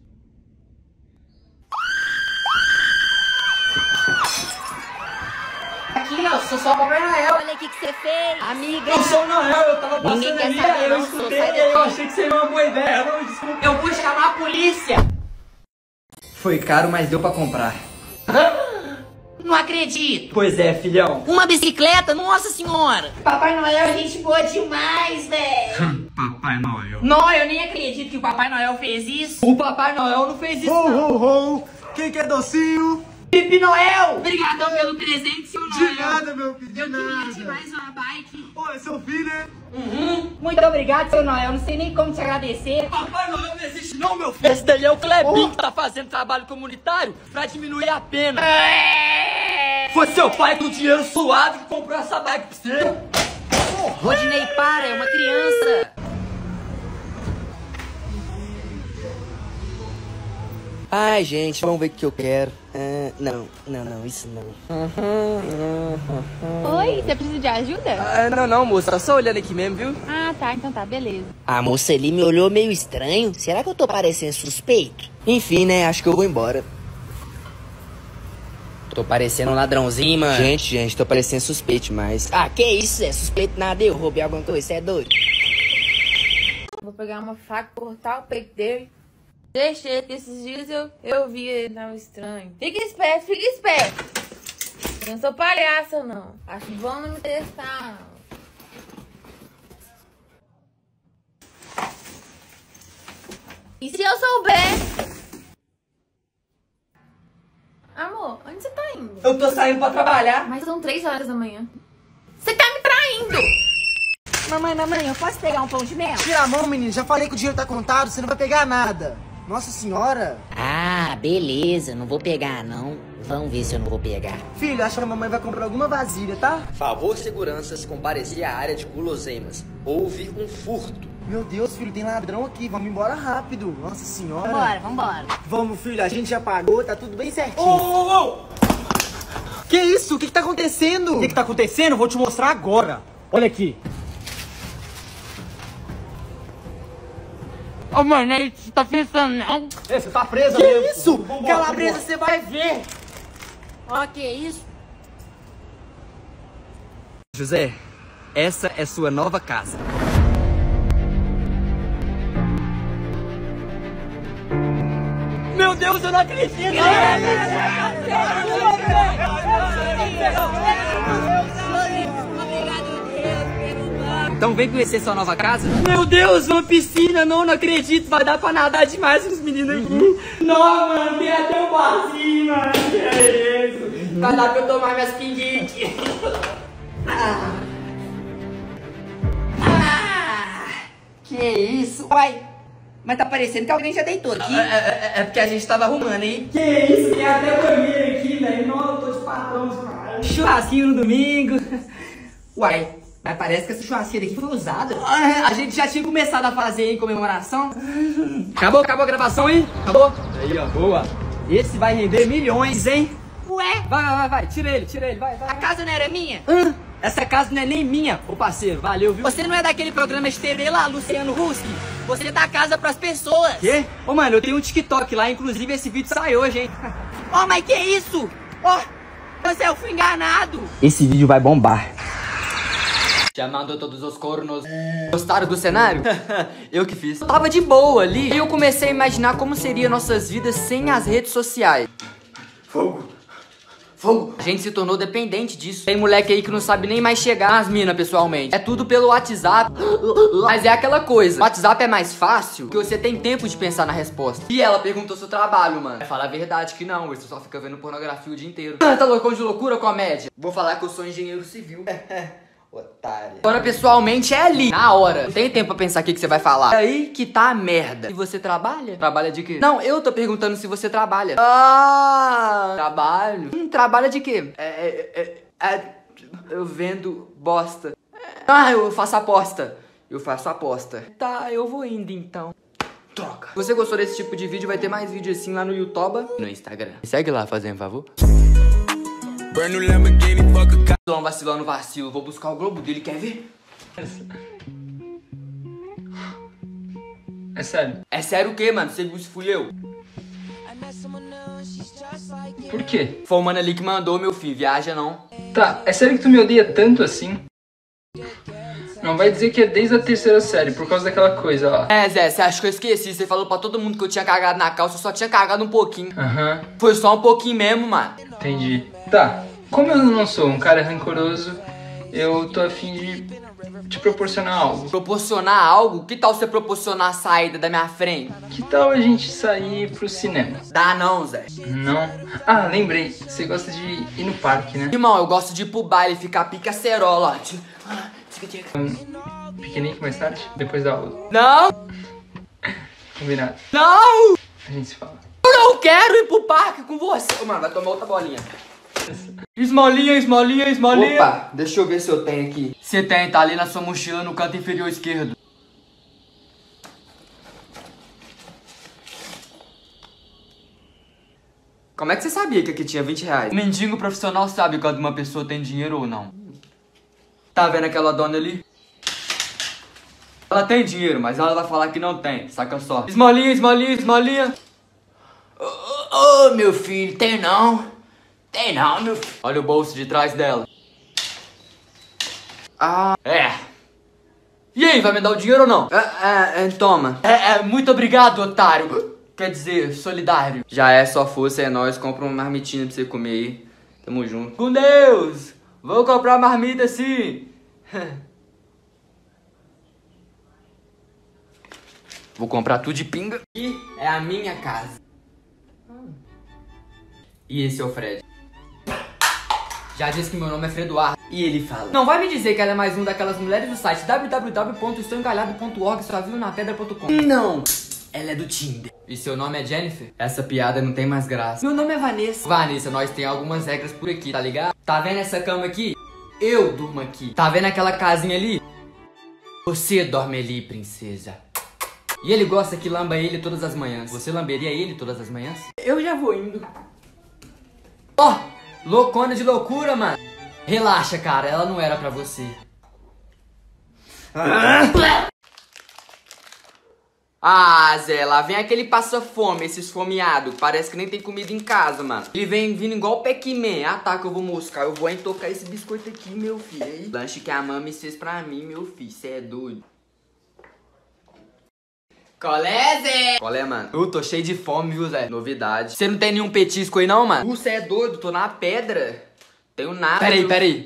Aqui, ó, sou só o Papai Noel. Olha o que que você fez. Amiga. Eu sou o Noel, eu tava passando Ninguém quer ali, saber, eu não, escutei, sou, sai eu daqui. achei que seria uma boa ideia. Não, desculpa. Eu vou chamar a polícia. Foi caro, mas deu pra comprar. Não acredito. Pois é, filhão. Uma bicicleta? Nossa senhora. Papai Noel é gente boa demais, velho. Papai Noel. Não, eu nem acredito que o Papai Noel fez isso. O Papai Noel não fez isso, Ho, não. ho, ho! Quem quer docinho? Pipi Noel. Obrigadão pelo presente, seu Noel. De nada, meu filho, de Eu queria nada. te mais uma bike. Ô, é seu filho, né? Uhum. Muito obrigado, seu Noel. Não sei nem como te agradecer. Papai Noel não existe não, meu filho. Esse daí é o Clebinho que tá fazendo trabalho comunitário pra diminuir a pena. Foi seu pai com dinheiro suado que comprou essa bike pra você. Rodinei, para, é uma criança. Ai, gente, vamos ver o que eu quero. É, Não, não, não, isso não. Oi, você precisa de ajuda? Ah, não, não, moça, tá só olhando aqui mesmo, viu? Ah, tá, então tá, beleza. A moça ali me olhou meio estranho. Será que eu tô parecendo suspeito? Enfim, né, acho que eu vou embora. Tô parecendo um ladrãozinho, mano. Gente, gente, tô parecendo suspeito, mas... Ah, que isso, é suspeito nada, eu roubei alguma coisa, você é doido? Vou pegar uma faca, cortar o peito dele. Deixei que esses dias eu, eu vi ele tava estranho. Fica esperto, fica esperto. Eu não sou palhaça, não. Acho bom não me testar. E se eu souber? Amor, onde você tá indo? Eu tô saindo pra trabalhar. Mas são três horas da manhã. Você tá me traindo! Mamãe, mamãe, eu posso pegar um pão de mel? Tira a mão, menino. Já falei que o dinheiro tá contado, você não vai pegar nada. Nossa senhora. Ah, beleza, não vou pegar, não. Vamos ver se eu não vou pegar. Filho, acho que a mamãe vai comprar alguma vasilha, tá? Favor seguranças comparecer à área de guloseimas. Houve um furto. Meu Deus, filho, tem ladrão aqui. Vamos embora rápido. Nossa senhora. Vambora, vambora. Vamos, filho, a gente já pagou, tá tudo bem certinho. Ô, ô, ô! Que isso? O que que tá acontecendo? O que que tá acontecendo? Vou te mostrar agora. Olha aqui. Ô, mano, aí você tá pensando, não? Ei, você tá presa Que mesmo. isso? Vambora, Calabresa, vambora. você vai ver. Ó, que isso? José, essa é sua nova casa. Meu Deus, eu não acredito. Então vem conhecer sua nova casa? Meu Deus, uma piscina, não, não acredito. Vai dar pra nadar demais com os meninos aqui. Não, mano, tem até um barzinho, mano. Que é isso? Vai dar pra eu tomar minhas pinguinhas. Ah. Ah, que isso? Uai, mas tá parecendo que alguém já deitou aqui. É, é, é porque a gente tava arrumando, hein? Que isso, tem até banheiro aqui, velho. Nossa, eu tô de patrão demais. Churrasquinho no domingo. Uai, mas parece que essa churrasqueira aqui foi usada. Ah, a gente já tinha começado a fazer em comemoração. Acabou, acabou a gravação, hein? Acabou? Aí, ó, boa. Esse vai render milhões, hein? Ué? Vai, vai, vai, vai. Tira ele, tira ele, vai, vai. A casa não era minha? Hã? Essa casa não é nem minha, ô parceiro. Valeu, viu? Você não é daquele programa de T V lá, Luciano Husk? Você dá casa pras pessoas. Quê? Ô, mano, eu tenho um TikTok lá, inclusive esse vídeo sai hoje, hein? Ó, oh, mas que isso? Ó, oh, eu fui enganado. Esse vídeo vai bombar. Chamando todos os cornos. Gostaram do cenário? Eu que fiz. Eu tava de boa ali e eu comecei a imaginar como seriam nossas vidas sem as redes sociais. Fogo. Fogo. A gente se tornou dependente disso. Tem moleque aí que não sabe nem mais chegar nas minas pessoalmente. É tudo pelo WhatsApp. Mas é aquela coisa. O WhatsApp é mais fácil porque você tem tempo de pensar na resposta. E ela perguntou seu trabalho, mano. Vai falar a verdade que não. Você só fica vendo pornografia o dia inteiro. Tá loucão de loucura, comédia? Vou falar que eu sou engenheiro civil. Otário. Agora, pessoalmente, é ali, na hora. Não tem tempo pra pensar o que, que você vai falar. É aí que tá a merda. E você trabalha? Trabalha de quê? Não, eu tô perguntando se você trabalha. Ah, trabalho. Hum, trabalha de quê? É, é, é, é, eu vendo bosta. Ah, eu faço aposta. Eu faço aposta. Tá, eu vou indo então. Troca. Se você gostou desse tipo de vídeo, vai ter mais vídeo assim lá no YouTube e no Instagram. Me segue lá, fazendo favor. Vacilão, vacilando, vacilo. Vou buscar o globo dele, quer ver? É sério? É sério o quê, mano? Você viu se fui eu? Por quê? Foi o mano ali que mandou, meu filho. Viaja não. Tá, é sério que tu me odeia tanto assim? Não vai dizer que é desde a terceira série, por causa daquela coisa lá. É, Zé, você acha que eu esqueci? Você falou pra todo mundo que eu tinha cagado na calça, eu só tinha cagado um pouquinho. Aham. Foi só um pouquinho mesmo, mano. Entendi. Tá, como eu não sou um cara rancoroso, eu tô afim de te proporcionar algo. Proporcionar algo? Que tal você proporcionar a saída da minha frente? Que tal a gente sair pro cinema? Dá não, Zé. Não? Ah, lembrei. Você gosta de ir no parque, né? Irmão, eu gosto de ir pro baile e ficar pica-cerola. Um piquenique mais tarde? Depois da aula? Não! Combinado. Não! A gente se fala. Eu não quero ir pro parque com você. Ô, mano, vai tomar outra bolinha. Esmolinha, esmolinha, esmolinha. Opa, deixa eu ver se eu tenho aqui. Você tem, tá ali na sua mochila no canto inferior esquerdo. Como é que você sabia que aqui tinha vinte reais? O mendigo profissional sabe quando uma pessoa tem dinheiro ou não. Tá vendo aquela dona ali? Ela tem dinheiro, mas ela vai falar que não tem, saca só. Esmolinha, esmolinha, esmolinha. Ô, oh, oh, meu filho, tem não. Tem não, meu filho. Olha o bolso de trás dela. Ah, é. E aí, vai me dar o dinheiro ou não? É, é, é toma. É, é, muito obrigado, otário. Quer dizer, solidário. Já é, só força, é nóis. Compra uma marmitinha pra você comer aí. Tamo junto. Com Deus! Vou comprar marmita sim. Vou comprar tudo de pinga. E é a minha casa. E esse é o Fred. Já disse que meu nome é Fredoardo. E ele fala: não vai me dizer que ela é mais um daquelas mulheres do site w w w ponto estou encalhado ponto org, só viu na pedra ponto com. Não, ela é do Tinder. E seu nome é Jennifer? Essa piada não tem mais graça. Meu nome é Vanessa. Vanessa, nós tem algumas regras por aqui, tá ligado? Tá vendo essa cama aqui? Eu durmo aqui. Tá vendo aquela casinha ali? Você dorme ali, princesa. E ele gosta que lamba ele todas as manhãs. Você lamberia ele todas as manhãs? Eu já vou indo. Ó, oh, loucona de loucura, mano. Relaxa, cara, ela não era pra você. Ah, Zé, lá vem aquele passa-fome, esse esfomeado. Parece que nem tem comida em casa, mano. Ele vem vindo igual o Pac-Man. Ah, tá, que eu vou moscar. Eu vou entocar esse biscoito aqui, meu filho. Aí, lanche que a mami fez pra mim, meu filho. Cê é doido. Colé, Zé? Colé, mano? Eu tô cheio de fome, viu, Zé? Novidade. Você não tem nenhum petisco aí, não, mano? Você é doido? Tô na pedra. Tenho nada. Peraí, peraí.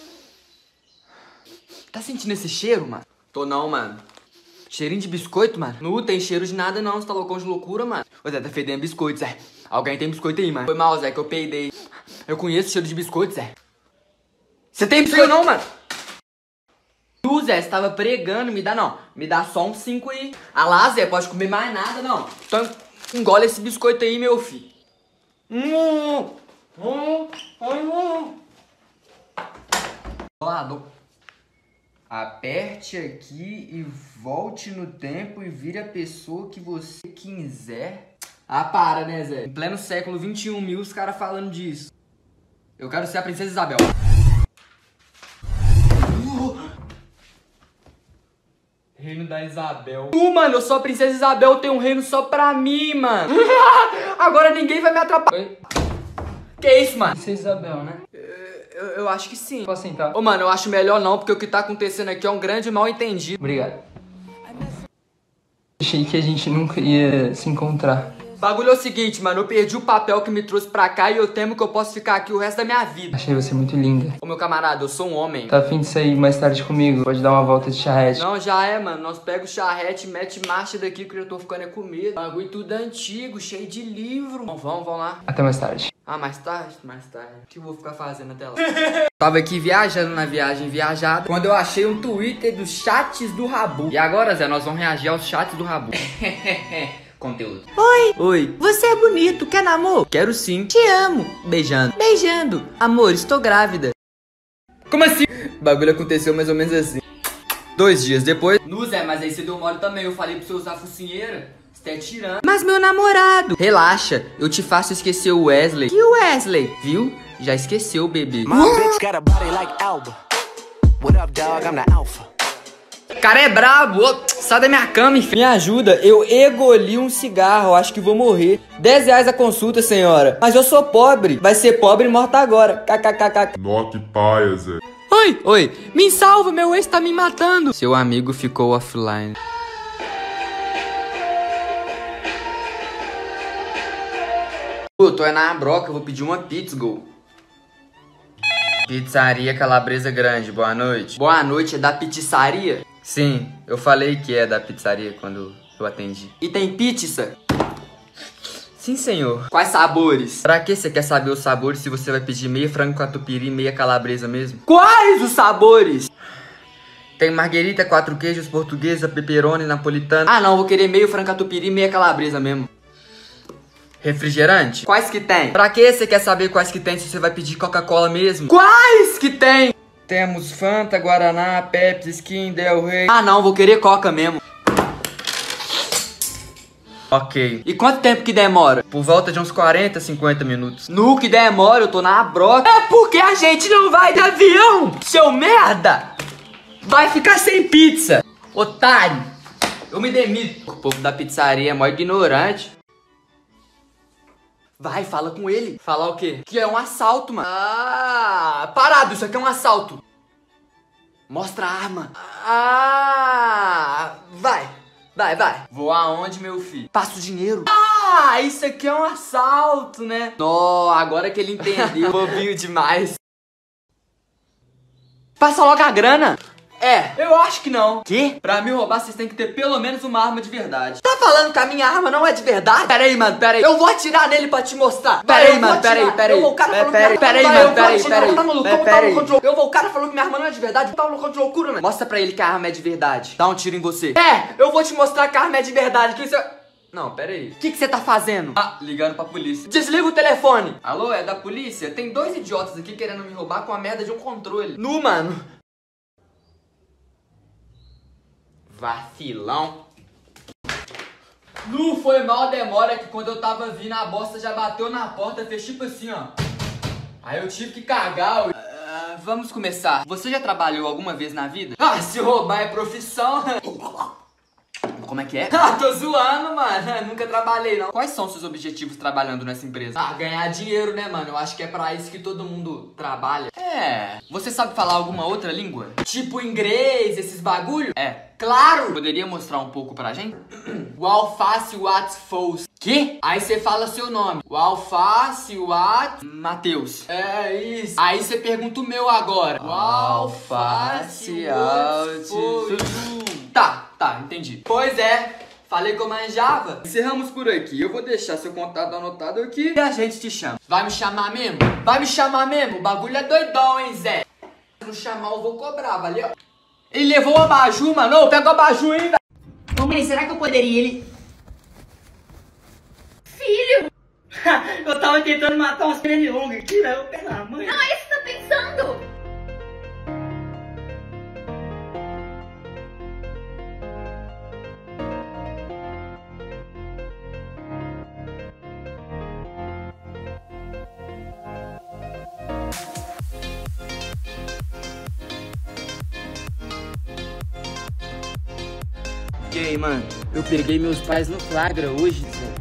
Tá sentindo esse cheiro, mano? Tô não, mano. Cheirinho de biscoito, mano? Não tem cheiro de nada, não. Você tá loucão de loucura, mano? Ô, Zé, tá fedendo biscoito, Zé. Alguém tem biscoito aí, mano? Foi mal, Zé, que eu peidei. Eu conheço cheiro de biscoito, Zé. Você tem biscoito não, mano? Tu, Zé, você tava pregando, me dá não. Me dá só uns cinco aí. Ah lá, Zé, pode comer mais nada, não. Então engole esse biscoito aí, meu filho. Hum, hum, hum. Lado. Aperte aqui e volte no tempo e vire a pessoa que você quiser. Ah, para, né, Zé? Em pleno século vinte e um mil, os caras falando disso. Eu quero ser a princesa Isabel. Reino da Isabel. Tu, mano, eu sou a princesa Isabel, eu tenho um reino só pra mim, mano. Agora ninguém vai me atrapalhar. Oi? Que isso, mano? Princesa Isabel, né? Eu, eu acho que sim. Posso sentar? Ô, mano, eu acho melhor não, porque o que tá acontecendo aqui é um grande mal entendido. Obrigado. Achei que a gente nunca ia se encontrar. O bagulho é o seguinte, mano, eu perdi o papel que me trouxe pra cá e eu temo que eu posso ficar aqui o resto da minha vida. Achei você muito linda. Ô, meu camarada, eu sou um homem. Tá afim de sair mais tarde comigo? Pode dar uma volta de charrete. Não, já é, mano. Nós pega o charrete, mete marcha daqui que eu tô ficando é com medo. Bagulho tudo antigo, cheio de livro. Bom, vamos, vamos lá. Até mais tarde. Ah, mais tarde? Mais tarde. O que eu vou ficar fazendo até lá? Tava aqui viajando na viagem viajada, quando eu achei um Twitter dos chats do Rabu. E agora, Zé, nós vamos reagir aos chats do Rabu. Conteúdo. Oi. Oi. Você é bonito, quer namoro? Quero sim. Te amo. Beijando. Beijando. Amor, estou grávida. Como assim? O bagulho aconteceu mais ou menos assim. Dois dias depois. No Zé, mas aí você deu mole também. Eu falei pra você usar focinheira. Você tá tirando. Mas meu namorado. Relaxa, eu te faço esquecer o Wesley. Que Wesley? Viu? Já esqueceu, bebê. Cara é brabo, oh, sai da minha cama, enfim. Me ajuda, eu engoli um cigarro, acho que vou morrer. dez reais a consulta, senhora. Mas eu sou pobre, vai ser pobre e morta agora. Kkkk. Nó que paia, Zé. Oi, oi, me salva, meu ex tá me matando. Seu amigo ficou offline. Eu tô é na broca, eu vou pedir uma pizza, go. Pizzaria Calabresa Grande, boa noite. Boa noite, é da pizzaria? Sim, eu falei que é da pizzaria quando eu atendi. E tem pizza? Sim, senhor. Quais sabores? Pra que você quer saber os sabores se você vai pedir meia frango catupiry e meia calabresa mesmo? Quais os sabores? Tem marguerita, quatro queijos, portuguesa, pepperoni, napolitana. Ah, não, vou querer meio frango catupiry e meia calabresa mesmo. Refrigerante? Quais que tem? Pra que você quer saber quais que tem se você vai pedir Coca-Cola mesmo? Quais que tem? Temos Fanta, Guaraná, Pepsi, Skin, Del Rey. Ah não, vou querer Coca mesmo. Ok. E quanto tempo que demora? Por volta de uns quarenta, cinquenta minutos. No que demora, eu tô na broca. É porque a gente não vai de avião, seu merda! Vai ficar sem pizza, otário. Eu me demito. O povo da pizzaria é mó ignorante. Vai, fala com ele. Falar o quê? Que é um assalto, mano. Ah, parado, isso aqui é um assalto. Mostra a arma. Ah, vai, vai, vai. Vou aonde, meu filho? Passa o dinheiro. Ah, isso aqui é um assalto, né? Nó, agora que ele entendeu. Bobinho demais. Passa logo a grana. É, eu acho que não. Que? Pra me roubar, vocês têm que ter pelo menos uma arma de verdade. Tá falando que a minha arma não é de verdade? Pera aí, mano, pera aí. Eu vou atirar nele pra te mostrar. Pera aí, mano, pera aí, pera aí. O cara falou que minha arma... Pera aí, mano, pera aí, pera aí. Tá maluco? Pera aí. Eu vou, o cara falou que minha arma não é de verdade. Tá louco de loucura, mano. Mostra pra ele que a arma é de verdade. Dá um tiro em você. É, eu vou te mostrar que a arma é de verdade. Que você... Não, pera aí. O que que você tá fazendo? Ah, ligando pra polícia. Desliga o telefone. Alô, é da polícia? Tem dois idiotas aqui querendo me roubar com a merda de um controle. Nu, mano. Vacilão. Não foi mal a demora que quando eu tava vindo a bosta já bateu na porta, fez tipo assim, ó. Aí eu tive que cagar. Uh, vamos começar. Você já trabalhou alguma vez na vida? Ah, se roubar é profissão. Como é que é? Ah, tô zoando, mano. Nunca trabalhei, não. Quais são seus objetivos trabalhando nessa empresa? Ah, ganhar dinheiro, né, mano? Eu acho que é pra isso que todo mundo trabalha. É. Você sabe falar alguma outra língua? Tipo inglês, esses bagulho? É. Claro! Poderia mostrar um pouco pra gente? O alface, what's false. Que? Aí você fala seu nome. O alface, what? Matheus. É isso. Aí você pergunta o meu agora. O alface, what's Tá, tá, entendi. Pois é, falei que eu manjava. Encerramos por aqui. Eu vou deixar seu contato anotado aqui e a gente te chama. Vai me chamar mesmo? Vai me chamar mesmo? O bagulho é doidão, hein, Zé? Se não chamar, eu vou cobrar, valeu? Ele levou o abajur, mano. Ô, pega o abajur ainda. Ô, mãe, será que eu poderia? Ele... Filho! Eu tava tentando matar umas pernilongas aqui, né? Eu pego a mãe. Não é isso que você tá pensando. E aí, mano, eu peguei meus pais no flagra hoje, Zé.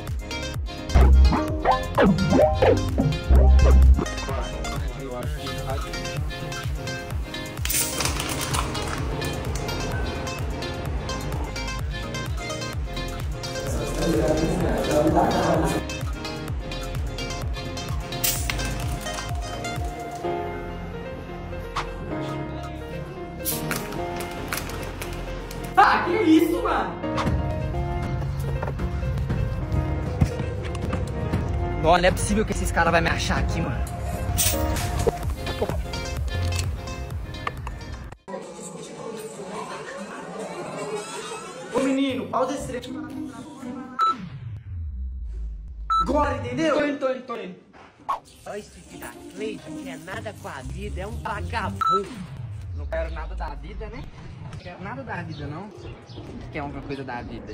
Ah, que isso, mano? Não, não é possível que esses caras vão me achar aqui, mano. Ô menino, pausa esse trecho. Agora, entendeu? Tô indo, tô indo, tô indo. Olha esse filho da Cleide, não quer nada com a vida, é um vagabundo. Não quero nada da vida, né? Não quero nada da vida, não. Quer alguma coisa da vida?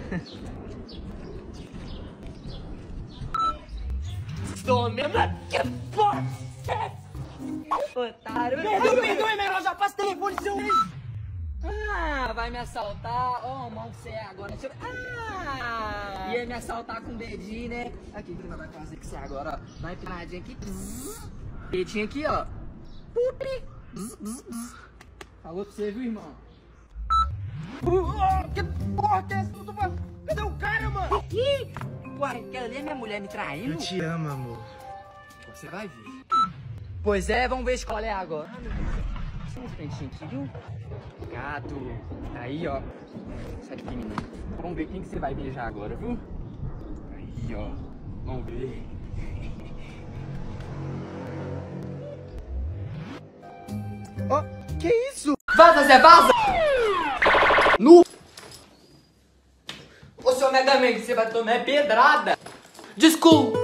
Estou mesmo. Que porra! Otário! Perdoe, perdoe, menor, já passa o telefone seu. Ah, vai me assaltar? Ó, oh, mão que você é agora. Deixa eu... Ah! Ia me assaltar com o dedinho, né? Aqui, o que você vai fazer com você agora, ó? Vai empinadinha aqui. Dedinho aqui, ó. Pupi! Falou pra você, viu, irmão? Uh, que porra que é essa? Cadê o cara, mano? Aqui! Uai, quero ver minha mulher me traindo? Eu te amo, amor. Você vai ver. Pois é, vamos ver qual é agora. Tem uns pentinhos aqui, viu? Gato. Aí, ó. Sai de menina. Vamos ver quem que você vai beijar agora, viu? Aí, ó. Vamos ver. Ó, oh, que isso? Vaza, Zé, vaza! Nu! Ô, seu Mega Man, que você vai tomar é pedrada! Desculpa!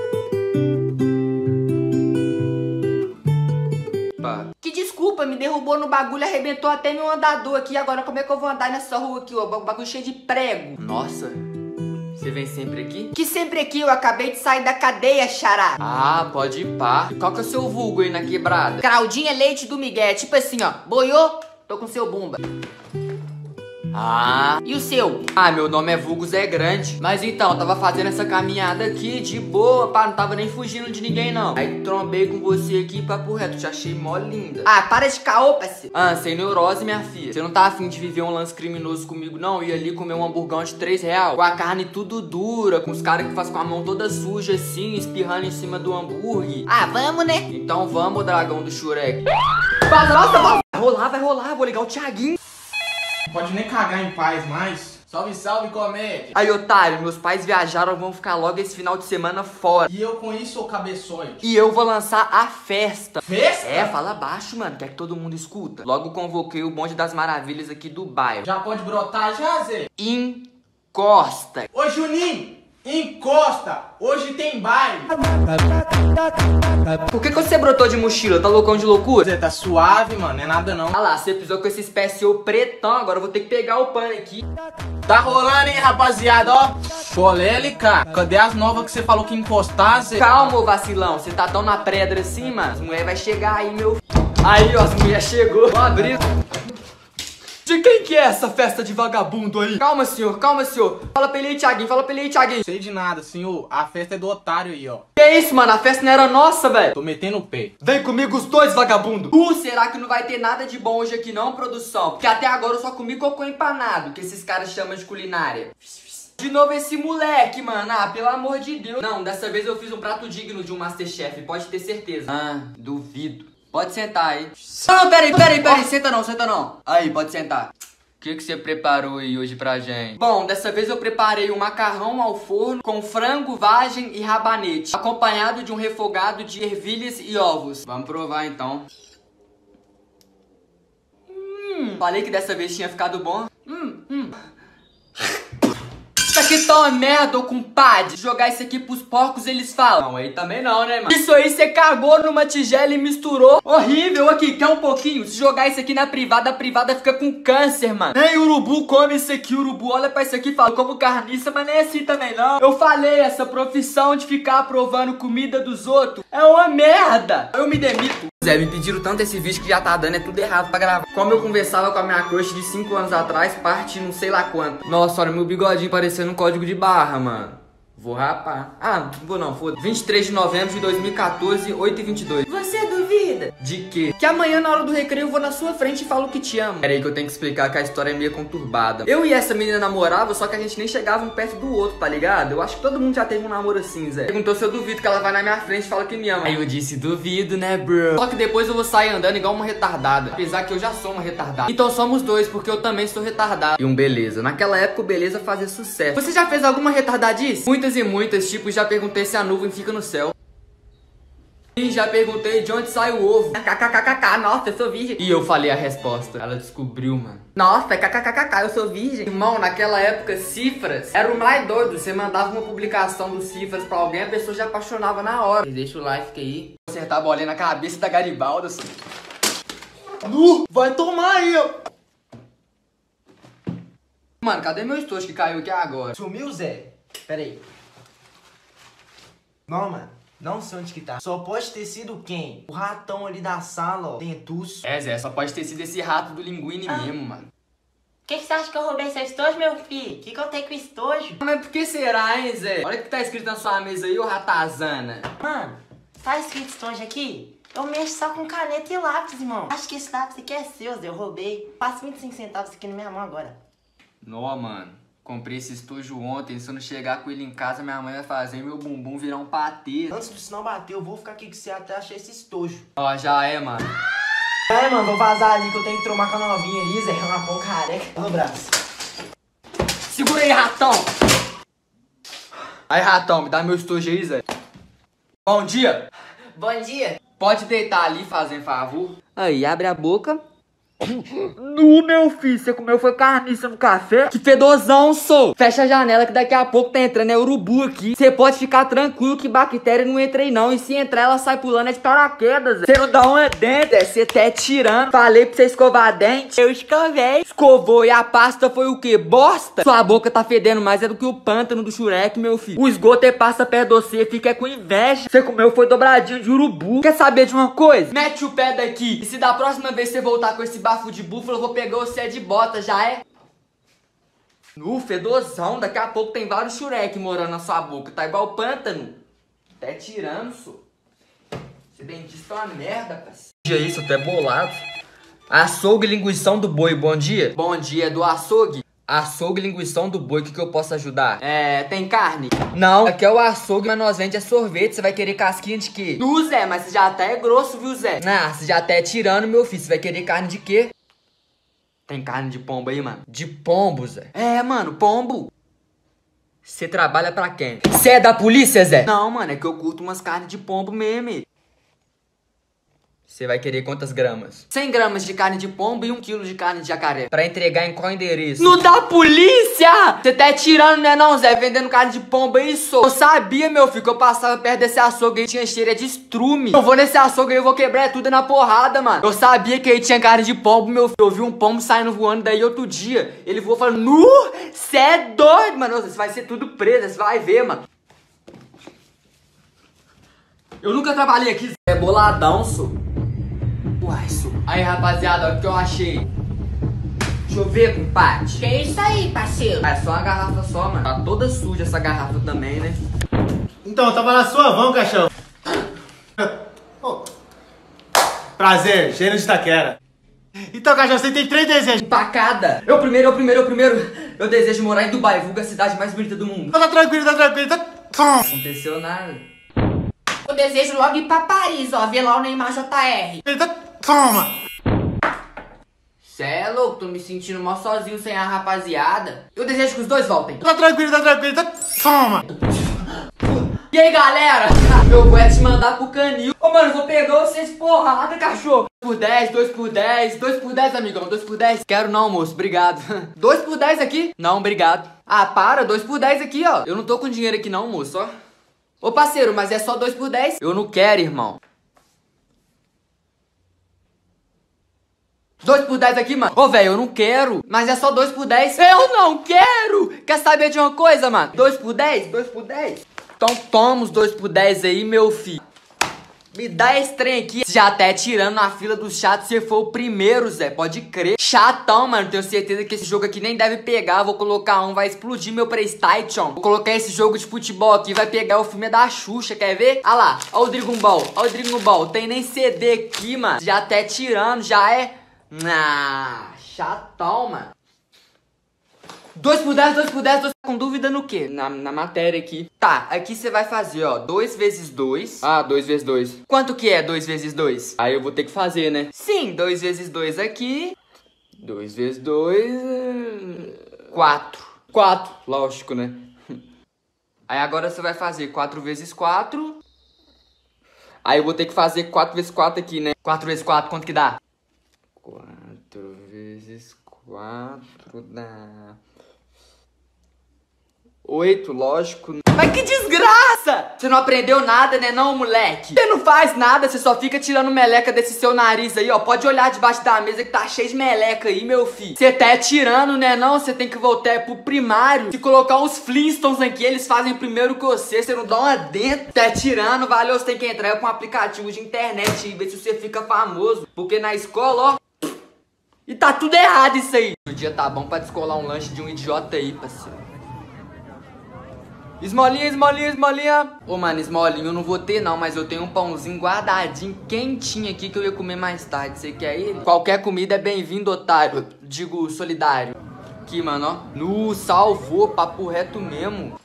Que desculpa, me derrubou no bagulho, arrebentou até meu andador aqui. Agora como é que eu vou andar nessa rua aqui, ó? O bagulho cheio de prego. Nossa, Você vem sempre aqui? Que sempre aqui, eu acabei de sair da cadeia, xará. Ah, pode ir pá. Qual que é o seu vulgo aí na quebrada? Claudinha Leite do Miguel, tipo assim, ó. Boiou, tô com seu bumba. Ah. E o seu? Ah, meu nome é vulgo Zé Grande. Mas então, eu tava fazendo essa caminhada aqui de boa, pá. Não tava nem fugindo de ninguém, não. Aí trombei com você aqui, papo reto. Te achei mó linda. Ah, para de caô, parceiro. Ah, sem neurose, minha filha. Você não tá afim de viver um lance criminoso comigo, não? Ir ali comer um hamburgão de três reais, com a carne tudo dura, com os caras que fazem com a mão toda suja assim, espirrando em cima do hambúrguer. Ah, vamos, né? Então vamos, dragão do Shurek. Nossa, vai rolar, vai rolar. Vou ligar o Thiaguinho. Pode nem cagar em paz mais. Salve, salve, comédia. Aí, otário, meus pais viajaram, vão ficar logo esse final de semana fora. E eu com isso, ô cabeçoide? E eu vou lançar a festa. Festa? É, fala baixo, mano, quer que todo mundo escuta. Logo convoquei o bonde das maravilhas aqui do bairro. Já pode brotar já, Zé? Encosta. Ô, Juninho, encosta. Hoje tem baile. Por que, que você brotou de mochila? Tá loucão de loucura? Você tá suave, mano, não é nada não. Ah lá, você pisou com esse espécie pretão, agora eu vou ter que pegar o pano aqui. Tá rolando, hein, rapaziada, ó. Polélica, cadê as novas que você falou que encostar, Zé? Calma, ô vacilão, você tá tão na pedra assim, mano. As mulheres vai chegar aí, meu. Aí, ó, as mulheres chegou. Vou abrir. De quem que é essa festa de vagabundo aí? Calma, senhor, calma, senhor. Fala pra ele aí, Thiaguinho, fala pra ele aí, Thiaguinho. Sei de nada, senhor. A festa é do otário aí, ó. Que isso, mano? A festa não era nossa, velho. Tô metendo o pé. Vem comigo os dois, vagabundo. Uh, será que não vai ter nada de bom hoje aqui não, produção? Porque até agora eu só comi cocô empanado, que esses caras chamam de culinária. De novo esse moleque, mano. Ah, pelo amor de Deus. Não, dessa vez eu fiz um prato digno de um Masterchef, pode ter certeza. Ah, duvido. Pode sentar aí. Não, não, peraí, peraí, peraí. Senta não, senta não. Aí, pode sentar. O que, que você preparou aí hoje pra gente? Bom, dessa vez eu preparei um macarrão ao forno com frango, vagem e rabanete, acompanhado de um refogado de ervilhas e ovos. Vamos provar então. Hum, falei que dessa vez tinha ficado bom. Hum, hum. Isso aqui tá uma merda, ô compadre. Se jogar isso aqui pros porcos, eles falam. Não, aí também não, né, mano? Isso aí você cagou numa tigela e misturou. Horrível aqui, quer um pouquinho? Se jogar isso aqui na privada, a privada fica com câncer, mano. Nem urubu come isso aqui. Urubu olha pra isso aqui e fala, como carniça, mas nem é assim também não. Eu falei, essa profissão de ficar provando comida dos outros é uma merda. Eu me demito. Zé, me pediram tanto esse vídeo que já tá dando, é tudo errado pra gravar. Como eu conversava com a minha crush de cinco anos atrás, parte não sei lá quanto. Nossa, olha meu bigodinho parecendo um código de barra, mano. Vou rapar. Ah, não vou não, foda. vinte e três de novembro de dois mil e quatorze, oito e vinte e dois. Você duvida? De quê? Que amanhã na hora do recreio eu vou na sua frente e falo que te amo. Pera aí que eu tenho que explicar que a história é meio conturbada. Eu e essa menina namoravam, só que a gente nem chegava um perto do outro, tá ligado? Eu acho que todo mundo já teve um namoro assim, Zé. Perguntou se eu duvido que ela vai na minha frente e fala que me ama. Aí eu disse, duvido, né, bro? Só que depois eu vou sair andando igual uma retardada. Apesar que eu já sou uma retardada. Então somos dois, porque eu também sou retardado. E um beleza. Naquela época o beleza fazia sucesso. Você já fez alguma retardadice? Muitas e muitas, tipo, já perguntei se a nuvem fica no céu. E já perguntei de onde sai o ovo. Kkkk, nossa, eu sou virgem. E eu falei a resposta. Ela descobriu, mano. Nossa, kkkk, eu sou virgem. Irmão, naquela época, cifras era o mais doido. Você mandava uma publicação do cifras pra alguém, a pessoa já apaixonava na hora. Deixa o like aí. Vou acertar a bolinha na cabeça da Garibalda. Assim. Nu, vai tomar aí, ó. Mano, cadê meu estojo que caiu aqui agora? Sumiu, Zé? Pera aí. Não, mano. Não sei onde que tá. Só pode ter sido quem? O ratão ali da sala, ó. Dentuço. É, Zé, só pode ter sido esse rato do linguine ah. mesmo, mano. O que, que você acha que eu roubei seu estojo, meu filho? O que, que eu tenho com estojo? Mas por que será, hein, Zé? Olha o que tá escrito na sua mesa aí, ô ratazana. Mano, tá escrito estojo aqui? Eu mexo só com caneta e lápis, irmão. Acho que esse lápis aqui é seu, Zé. Eu roubei. Passo vinte e cinco centavos aqui na minha mão agora. Nó, mano. Comprei esse estojo ontem, se eu não chegar com ele em casa, minha mãe vai fazer meu bumbum virar um patê. Antes do sinal bater, eu vou ficar aqui com você até achar esse estojo. Ó, já é, mano. É, mano, vou vazar ali que eu tenho que tromar com a novinha ali, Zé. Uma pão careca no braço. Segura aí, ratão. Aí, ratão, me dá meu estojo aí, Zé. Bom dia. Bom dia. Pode deitar ali, fazendo favor. Aí, abre a boca. Nu, meu filho, você comeu foi carniça no café? Que fedozão, sou. Fecha a janela que daqui a pouco tá entrando é urubu aqui. Você pode ficar tranquilo que bactéria não entra aí não. E se entrar, ela sai pulando é de paraquedas. Você não dá uma dente, você tá tirando. Falei pra você escovar dente. Eu escovei. Escovou e a pasta foi o quê? Bosta? Sua boca tá fedendo mais é do que o pântano do Shurek, meu filho. O esgoto é passa perto de você, fica com inveja. Você comeu foi dobradinho de urubu. Quer saber de uma coisa? Mete o pé daqui. E se da próxima vez você voltar com esse bafo de búfalo, eu vou pegar você de bota, já é? Nu, fedozão. Daqui a pouco tem vários Shurek morando na sua boca. Tá igual o pântano. Até tirando, só. Esse dentista é uma merda, parceiro. Bom dia isso, até bolado. Açougue e linguição do boi, bom dia. Bom dia, do açougue. Açougue e linguição do boi, o que, que eu posso ajudar? É, tem carne? Não, aqui é o açougue, mas nós vende é sorvete. Você vai querer casquinha de quê? Nu, Zé, mas você já até é grosso, viu, Zé? Ah, você já até é tirando, meu filho. Você vai querer carne de quê? Tem carne de pombo aí, mano? De pombo, Zé? É, mano, pombo. Você trabalha pra quem? Você é da polícia, Zé? Não, mano, é que eu curto umas carnes de pombo mesmo. Você vai querer quantas gramas? cem gramas de carne de pombo e um quilo de carne de jacaré. Pra entregar em qual endereço? No da polícia! Você tá tirando, né não, Zé? Vendendo carne de pombo aí, sou. Eu sabia, meu filho, que eu passava perto desse açougue e tinha cheiro de estrume. Eu vou nesse açougue e eu vou quebrar tudo na porrada, mano. Eu sabia que aí tinha carne de pombo, meu filho. Eu vi um pombo saindo voando daí outro dia. Ele voou falando, nu, cê é doido, mano. Você vai ser tudo preso, você vai ver, mano. Eu nunca trabalhei aqui, Zé. É boladão, sou. Uai, isso. Aí, rapaziada, olha o que eu achei. Deixa eu ver, compadre. Que é isso aí, parceiro? É só uma garrafa só, mano. Tá toda suja essa garrafa também, né? Então, tava na sua mão, cachorro. Oh. Prazer, Gênio de Itaquera. Então, cachorro, você tem três desejos. Empacada. Eu primeiro, eu primeiro, eu primeiro. Eu desejo morar em Dubai, vulga a cidade mais bonita do mundo. Tá tranquilo, tá tranquilo. Tá... Não aconteceu nada. Eu desejo logo ir pra Paris, ó. Ver lá o Neymar J R. Toma! Cê é louco, tô me sentindo mó sozinho sem a rapaziada. Eu desejo que os dois voltem. Tá tranquilo, tá tranquilo, tá... Toma! E aí, galera? Eu vou é te mandar pro canil. Ô, mano, vou pegar vocês porrada, cachorro. Por dez, dois por dez, dois por dez, amigão, dois por dez. Quero não, moço, obrigado. dois por dez aqui? Não, obrigado. Ah, para, dois por dez aqui, ó. Eu não tô com dinheiro aqui não, moço, ó. Ô, parceiro, mas é só dois por dez? Eu não quero, irmão. dois por dez aqui, mano. Ô, velho, eu não quero. Mas é só dois por dez. Eu não quero. Quer saber de uma coisa, mano? dois por dez? dois por dez? Então toma os dois por dez aí, meu filho. Me dá esse trem aqui. Já até tirando na fila dos chatos, você foi o primeiro, Zé. Pode crer. Chatão, mano. Tenho certeza que esse jogo aqui nem deve pegar. Vou colocar um, vai explodir meu PlayStation. Vou colocar esse jogo de futebol aqui, vai pegar o filme da Xuxa, quer ver? Olha lá, ó o Dragon Ball, ó o Dragon Ball. Tem nem C D aqui, mano. Já até tirando, já é... Ah, chatão, mano. dois por dez, dois por dez, dois com dúvida no quê? Na, na matéria aqui. Tá, aqui você vai fazer, ó, dois vezes dois. Ah, dois vezes dois. Quanto que é dois vezes dois? Aí eu vou ter que fazer, né? Sim, dois vezes dois aqui. dois vezes dois... quatro. quatro, lógico, né? Aí agora você vai fazer quatro vezes quatro. Aí eu vou ter que fazer quatro vezes quatro aqui, né? quatro vezes quatro, quanto que dá? quatro vezes quatro dá... oito, lógico. Mas que desgraça! Você não aprendeu nada, né não, moleque? Você não faz nada, você só fica tirando meleca desse seu nariz aí, ó. Pode olhar debaixo da mesa que tá cheio de meleca aí, meu filho. Você tá tirando, né não? Você tem que voltar pro primário. Se colocar uns Flintstones aqui, eles fazem primeiro que você. Você não dá uma dentro. Tá tirando, valeu, você tem que entrar com um aplicativo de internet e ver se você fica famoso. Porque na escola, ó... E tá tudo errado isso aí. O dia tá bom pra descolar um lanche de um idiota aí, parceiro. Esmolinha, esmolinha, esmolinha. Ô, mano, esmolinha eu não vou ter não, mas eu tenho um pãozinho guardadinho, quentinho aqui que eu ia comer mais tarde. Você quer ele? Qualquer comida é bem-vindo, otário. Digo, solidário. Aqui, mano, ó. Nu, salvou, papo reto mesmo.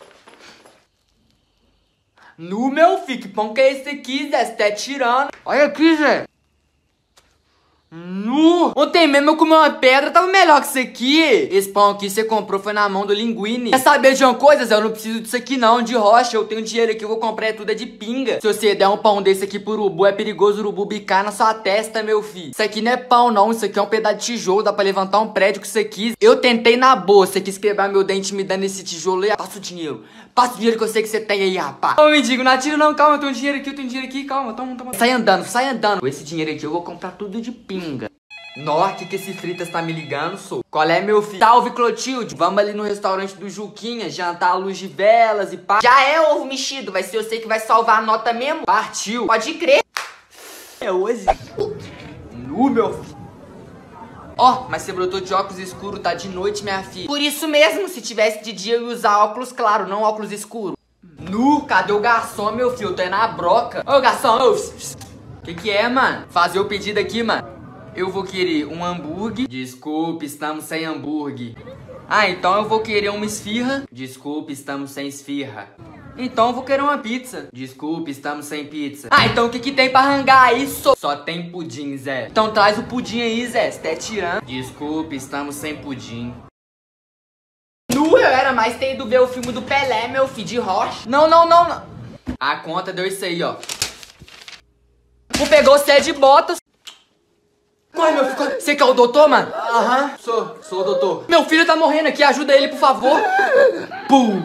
Nu, meu filho, que pão que é esse aqui, Zé? Você tá tirando. Olha aqui, Zé. Nu! Ontem mesmo eu comi uma pedra, tava melhor que isso aqui. Esse pão aqui você comprou foi na mão do Linguini. Quer saber de uma coisa, Zé? Eu não preciso disso aqui não, de rocha. Eu tenho dinheiro aqui, eu vou comprar é tudo é de pinga. Se você der um pão desse aqui pro urubu, é perigoso o urubu bicar na sua testa, meu filho. Isso aqui não é pão não, isso aqui é um pedaço de tijolo. Dá pra levantar um prédio com isso aqui. Eu tentei na boa, você quis quebrar meu dente me dando esse tijolo aí. Passa o dinheiro. Passa o dinheiro que eu sei que você tem aí, rapaz. Ô, mendigo, não atira não, calma, eu tenho dinheiro aqui, eu tenho dinheiro aqui, calma, toma, toma. Sai andando, sai andando. Com esse dinheiro aqui eu vou comprar tudo de pinga. Nó, que que esse Fritas tá me ligando, sou? Qual é, meu filho? Salve, Clotilde. Vamos ali no restaurante do Juquinha, jantar à luz de velas e pá. Já é, ovo mexido. Vai ser você que vai salvar a nota mesmo. Partiu. Pode crer. É hoje. Nu, meu filho. Ó, oh, mas você brotou de óculos escuro, tá de noite, minha filha. Por isso mesmo, se tivesse de dia eu ia usar óculos claro, não óculos escuro. Nu, cadê o garçom, meu filho? Eu tô é na broca. Ô, garçom, ô. Que que é, mano? Fazer o pedido aqui, mano. Eu vou querer um hambúrguer. Desculpe, estamos sem hambúrguer. Ah, então eu vou querer uma esfirra. Desculpe, estamos sem esfirra. Então eu vou querer uma pizza. Desculpe, estamos sem pizza. Ah, então o que que tem pra rangar aí, só? Só tem pudim, Zé. Então traz o pudim aí, Zé. Você tá tirando. Desculpe, estamos sem pudim. Nu, eu era mais ter ido ver o filme do Pelé, meu filho, de rocha. Não, não, não, não. A conta deu isso aí, ó. Não pegou você de botas. Corre, meu filho, corre. Você que é o doutor, mano? Aham, uhum. Sou, sou o doutor. Meu filho tá morrendo aqui, ajuda ele, por favor. Pum.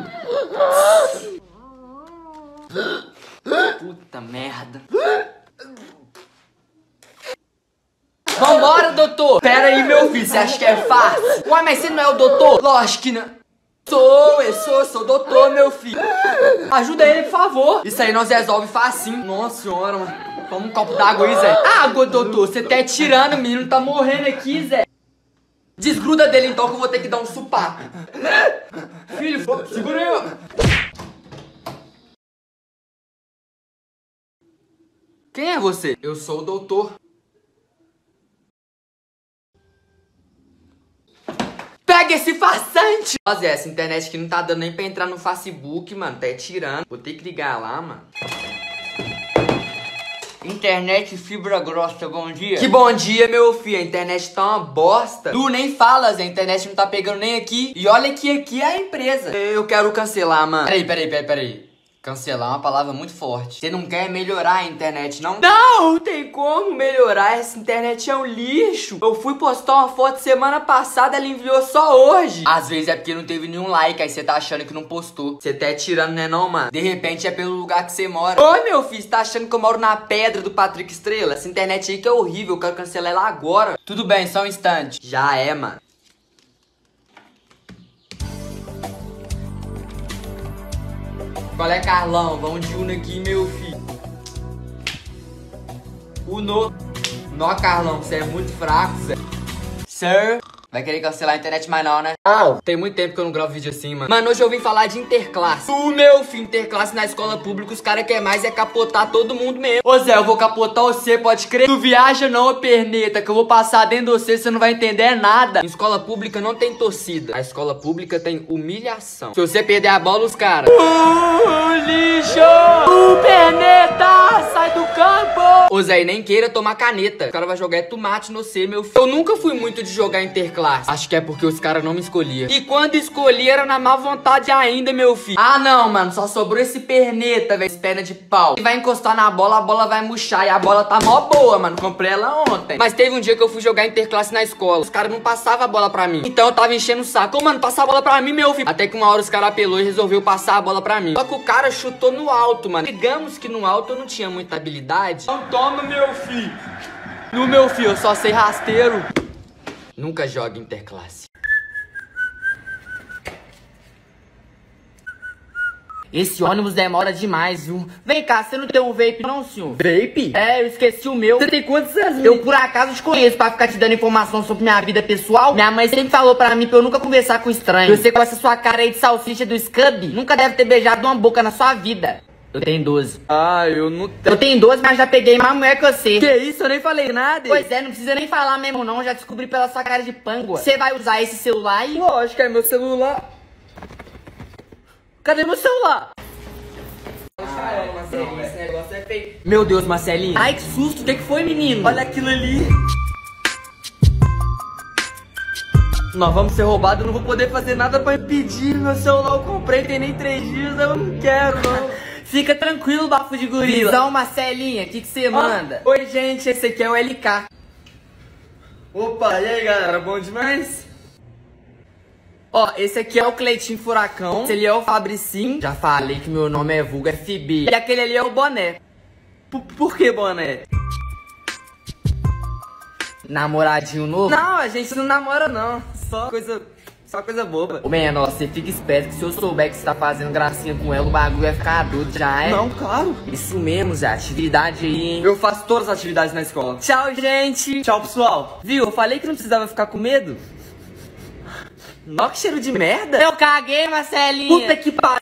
Puta merda. Vambora, doutor. Pera aí, meu filho, você acha que é fácil? Ué, mas você não é o doutor? Lógico que não. Sou, eu sou, sou doutor, meu filho. Ajuda ele, por favor. Isso aí nós resolve facinho. Nossa senhora, mano. Toma um copo d'água aí, Zé. Água, doutor. Você tá tirando, o menino tá morrendo aqui, Zé. Desgruda dele então que eu vou ter que dar um supapo. Filho, segura aí, ó. Quem é você? Eu sou o doutor. Pega esse farsante! Nossa, essa internet aqui não tá dando nem pra entrar no Facebook, mano. Tá tirando. Vou ter que ligar lá, mano. Internet fibra grossa, bom dia. Que bom dia, meu filho. A internet tá uma bosta. Tu nem fala, Zé. A internet não tá pegando nem aqui. E olha que aqui é a empresa. Eu quero cancelar, mano. Peraí, peraí, peraí, peraí. Cancelar é uma palavra muito forte. Você não quer melhorar a internet, não? Não, tem como melhorar. Essa internet é um lixo. Eu fui postar uma foto semana passada, ela enviou só hoje. Às vezes é porque não teve nenhum like, aí você tá achando que não postou. Você tá tirando, né não, mano? De repente é pelo lugar que você mora. Ô, meu filho, você tá achando que eu moro na pedra do Patrick Estrela? Essa internet aí que é horrível, eu quero cancelar ela agora. Tudo bem, só um instante. Já é, mano. Qual é, Carlão? Vamos de Uno aqui, meu filho. Uno. Nó, Carlão, você é muito fraco, Zé. Sir. Vai querer cancelar a internet mais não, né? Ah, tem muito tempo que eu não gravo vídeo assim, mano. Mano, hoje eu vim falar de interclasse. O meu filho, interclasse na escola pública, os caras querem mais é capotar todo mundo mesmo. Ô Zé, eu vou capotar você, pode crer? Tu viaja não, ô perneta, que eu vou passar dentro de você, você não vai entender nada. Em escola pública não tem torcida. A escola pública tem humilhação. Se você perder a bola, os caras... Uh, lixo! Uh, perneta! Sai do campo! Ô Zé, nem queira tomar caneta. O cara vai jogar é tomate no você, meu filho. Eu nunca fui muito de jogar interclasse. Acho que é porque os caras não me escolhiam. E quando escolhi era na má vontade ainda, meu filho. Ah, não, mano. Só sobrou esse perneta, velho. Esse perna de pau. E vai encostar na bola, a bola vai murchar. E a bola tá mó boa, mano. Comprei ela ontem. Mas teve um dia que eu fui jogar interclasse na escola. Os caras não passavam a bola pra mim. Então eu tava enchendo o saco. Ô, mano, passar a bola pra mim, meu filho. Até que uma hora os caras apelou e resolveu passar a bola pra mim. Só que o cara chutou no alto, mano. Digamos que no alto eu não tinha muita habilidade. Então toma, meu filho. No meu filho, eu só sei rasteiro. Nunca jogue interclasse. Esse ônibus demora demais, viu? Vem cá, você não tem um vape não, senhor? Vape? É, eu esqueci o meu. Você tem quantos anos? Eu por acaso te conheço pra ficar te dando informação sobre minha vida pessoal. Minha mãe sempre falou pra mim pra eu nunca conversar com estranho. Você com essa sua cara aí de salsicha do Scooby, nunca deve ter beijado uma boca na sua vida. Eu tenho doze. Ah, eu não tenho. Eu tenho doze, mas já peguei mais mulher que você. Que isso? Eu nem falei nada. Pois é, não precisa nem falar mesmo não. Já descobri pela sua cara de pangua. Você vai usar esse celular aí? Lógico que é meu celular. Cadê meu celular? Ai, Marcelinho, esse negócio é feio. Meu Deus, Marcelinho. Ai, que susto. O que que foi, menino? Olha aquilo ali. Nós vamos ser roubados, eu não vou poder fazer nada pra impedir. Meu celular eu comprei, tem nem três dias, eu não quero, não. Fica tranquilo, bafo de gorila. Visão, Marcelinha, o que você manda? Oi, gente, esse aqui é o L K. Opa, e aí, galera, bom demais? Ó, esse aqui é o Cleitinho Furacão. Esse ali é o Fabricinho. Já falei que meu nome é vulgo F B. E aquele ali é o Boné. Por, por que Boné? Namoradinho novo? Não, a gente não namora não. Só coisa... Só coisa boba. Ô, menor, você fica esperto que se eu souber que você tá fazendo gracinha com ela, o bagulho vai ficar adulto já, é? Não, claro. Isso mesmo, Zé. Atividade aí, hein? Eu faço todas as atividades na escola. Tchau, gente. Tchau, pessoal. Viu? Eu falei que não precisava ficar com medo. Nó, que cheiro de merda. Eu caguei, Marcelinha. Puta que pariu.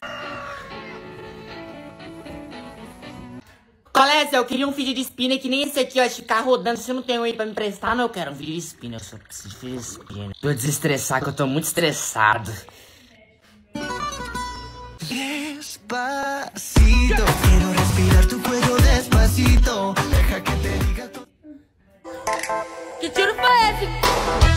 Colégio, eu queria um vídeo de spinner que nem esse aqui, ó, de ficar rodando. Você não tem um aí pra me emprestar? Não, eu quero um vídeo de spinner. Eu só preciso de vídeo de spinner. Tô desestressado, que eu tô muito estressado. Despacito, quero respirar tu cuello despacito. Deja que te diga tu... Que tiro foi esse?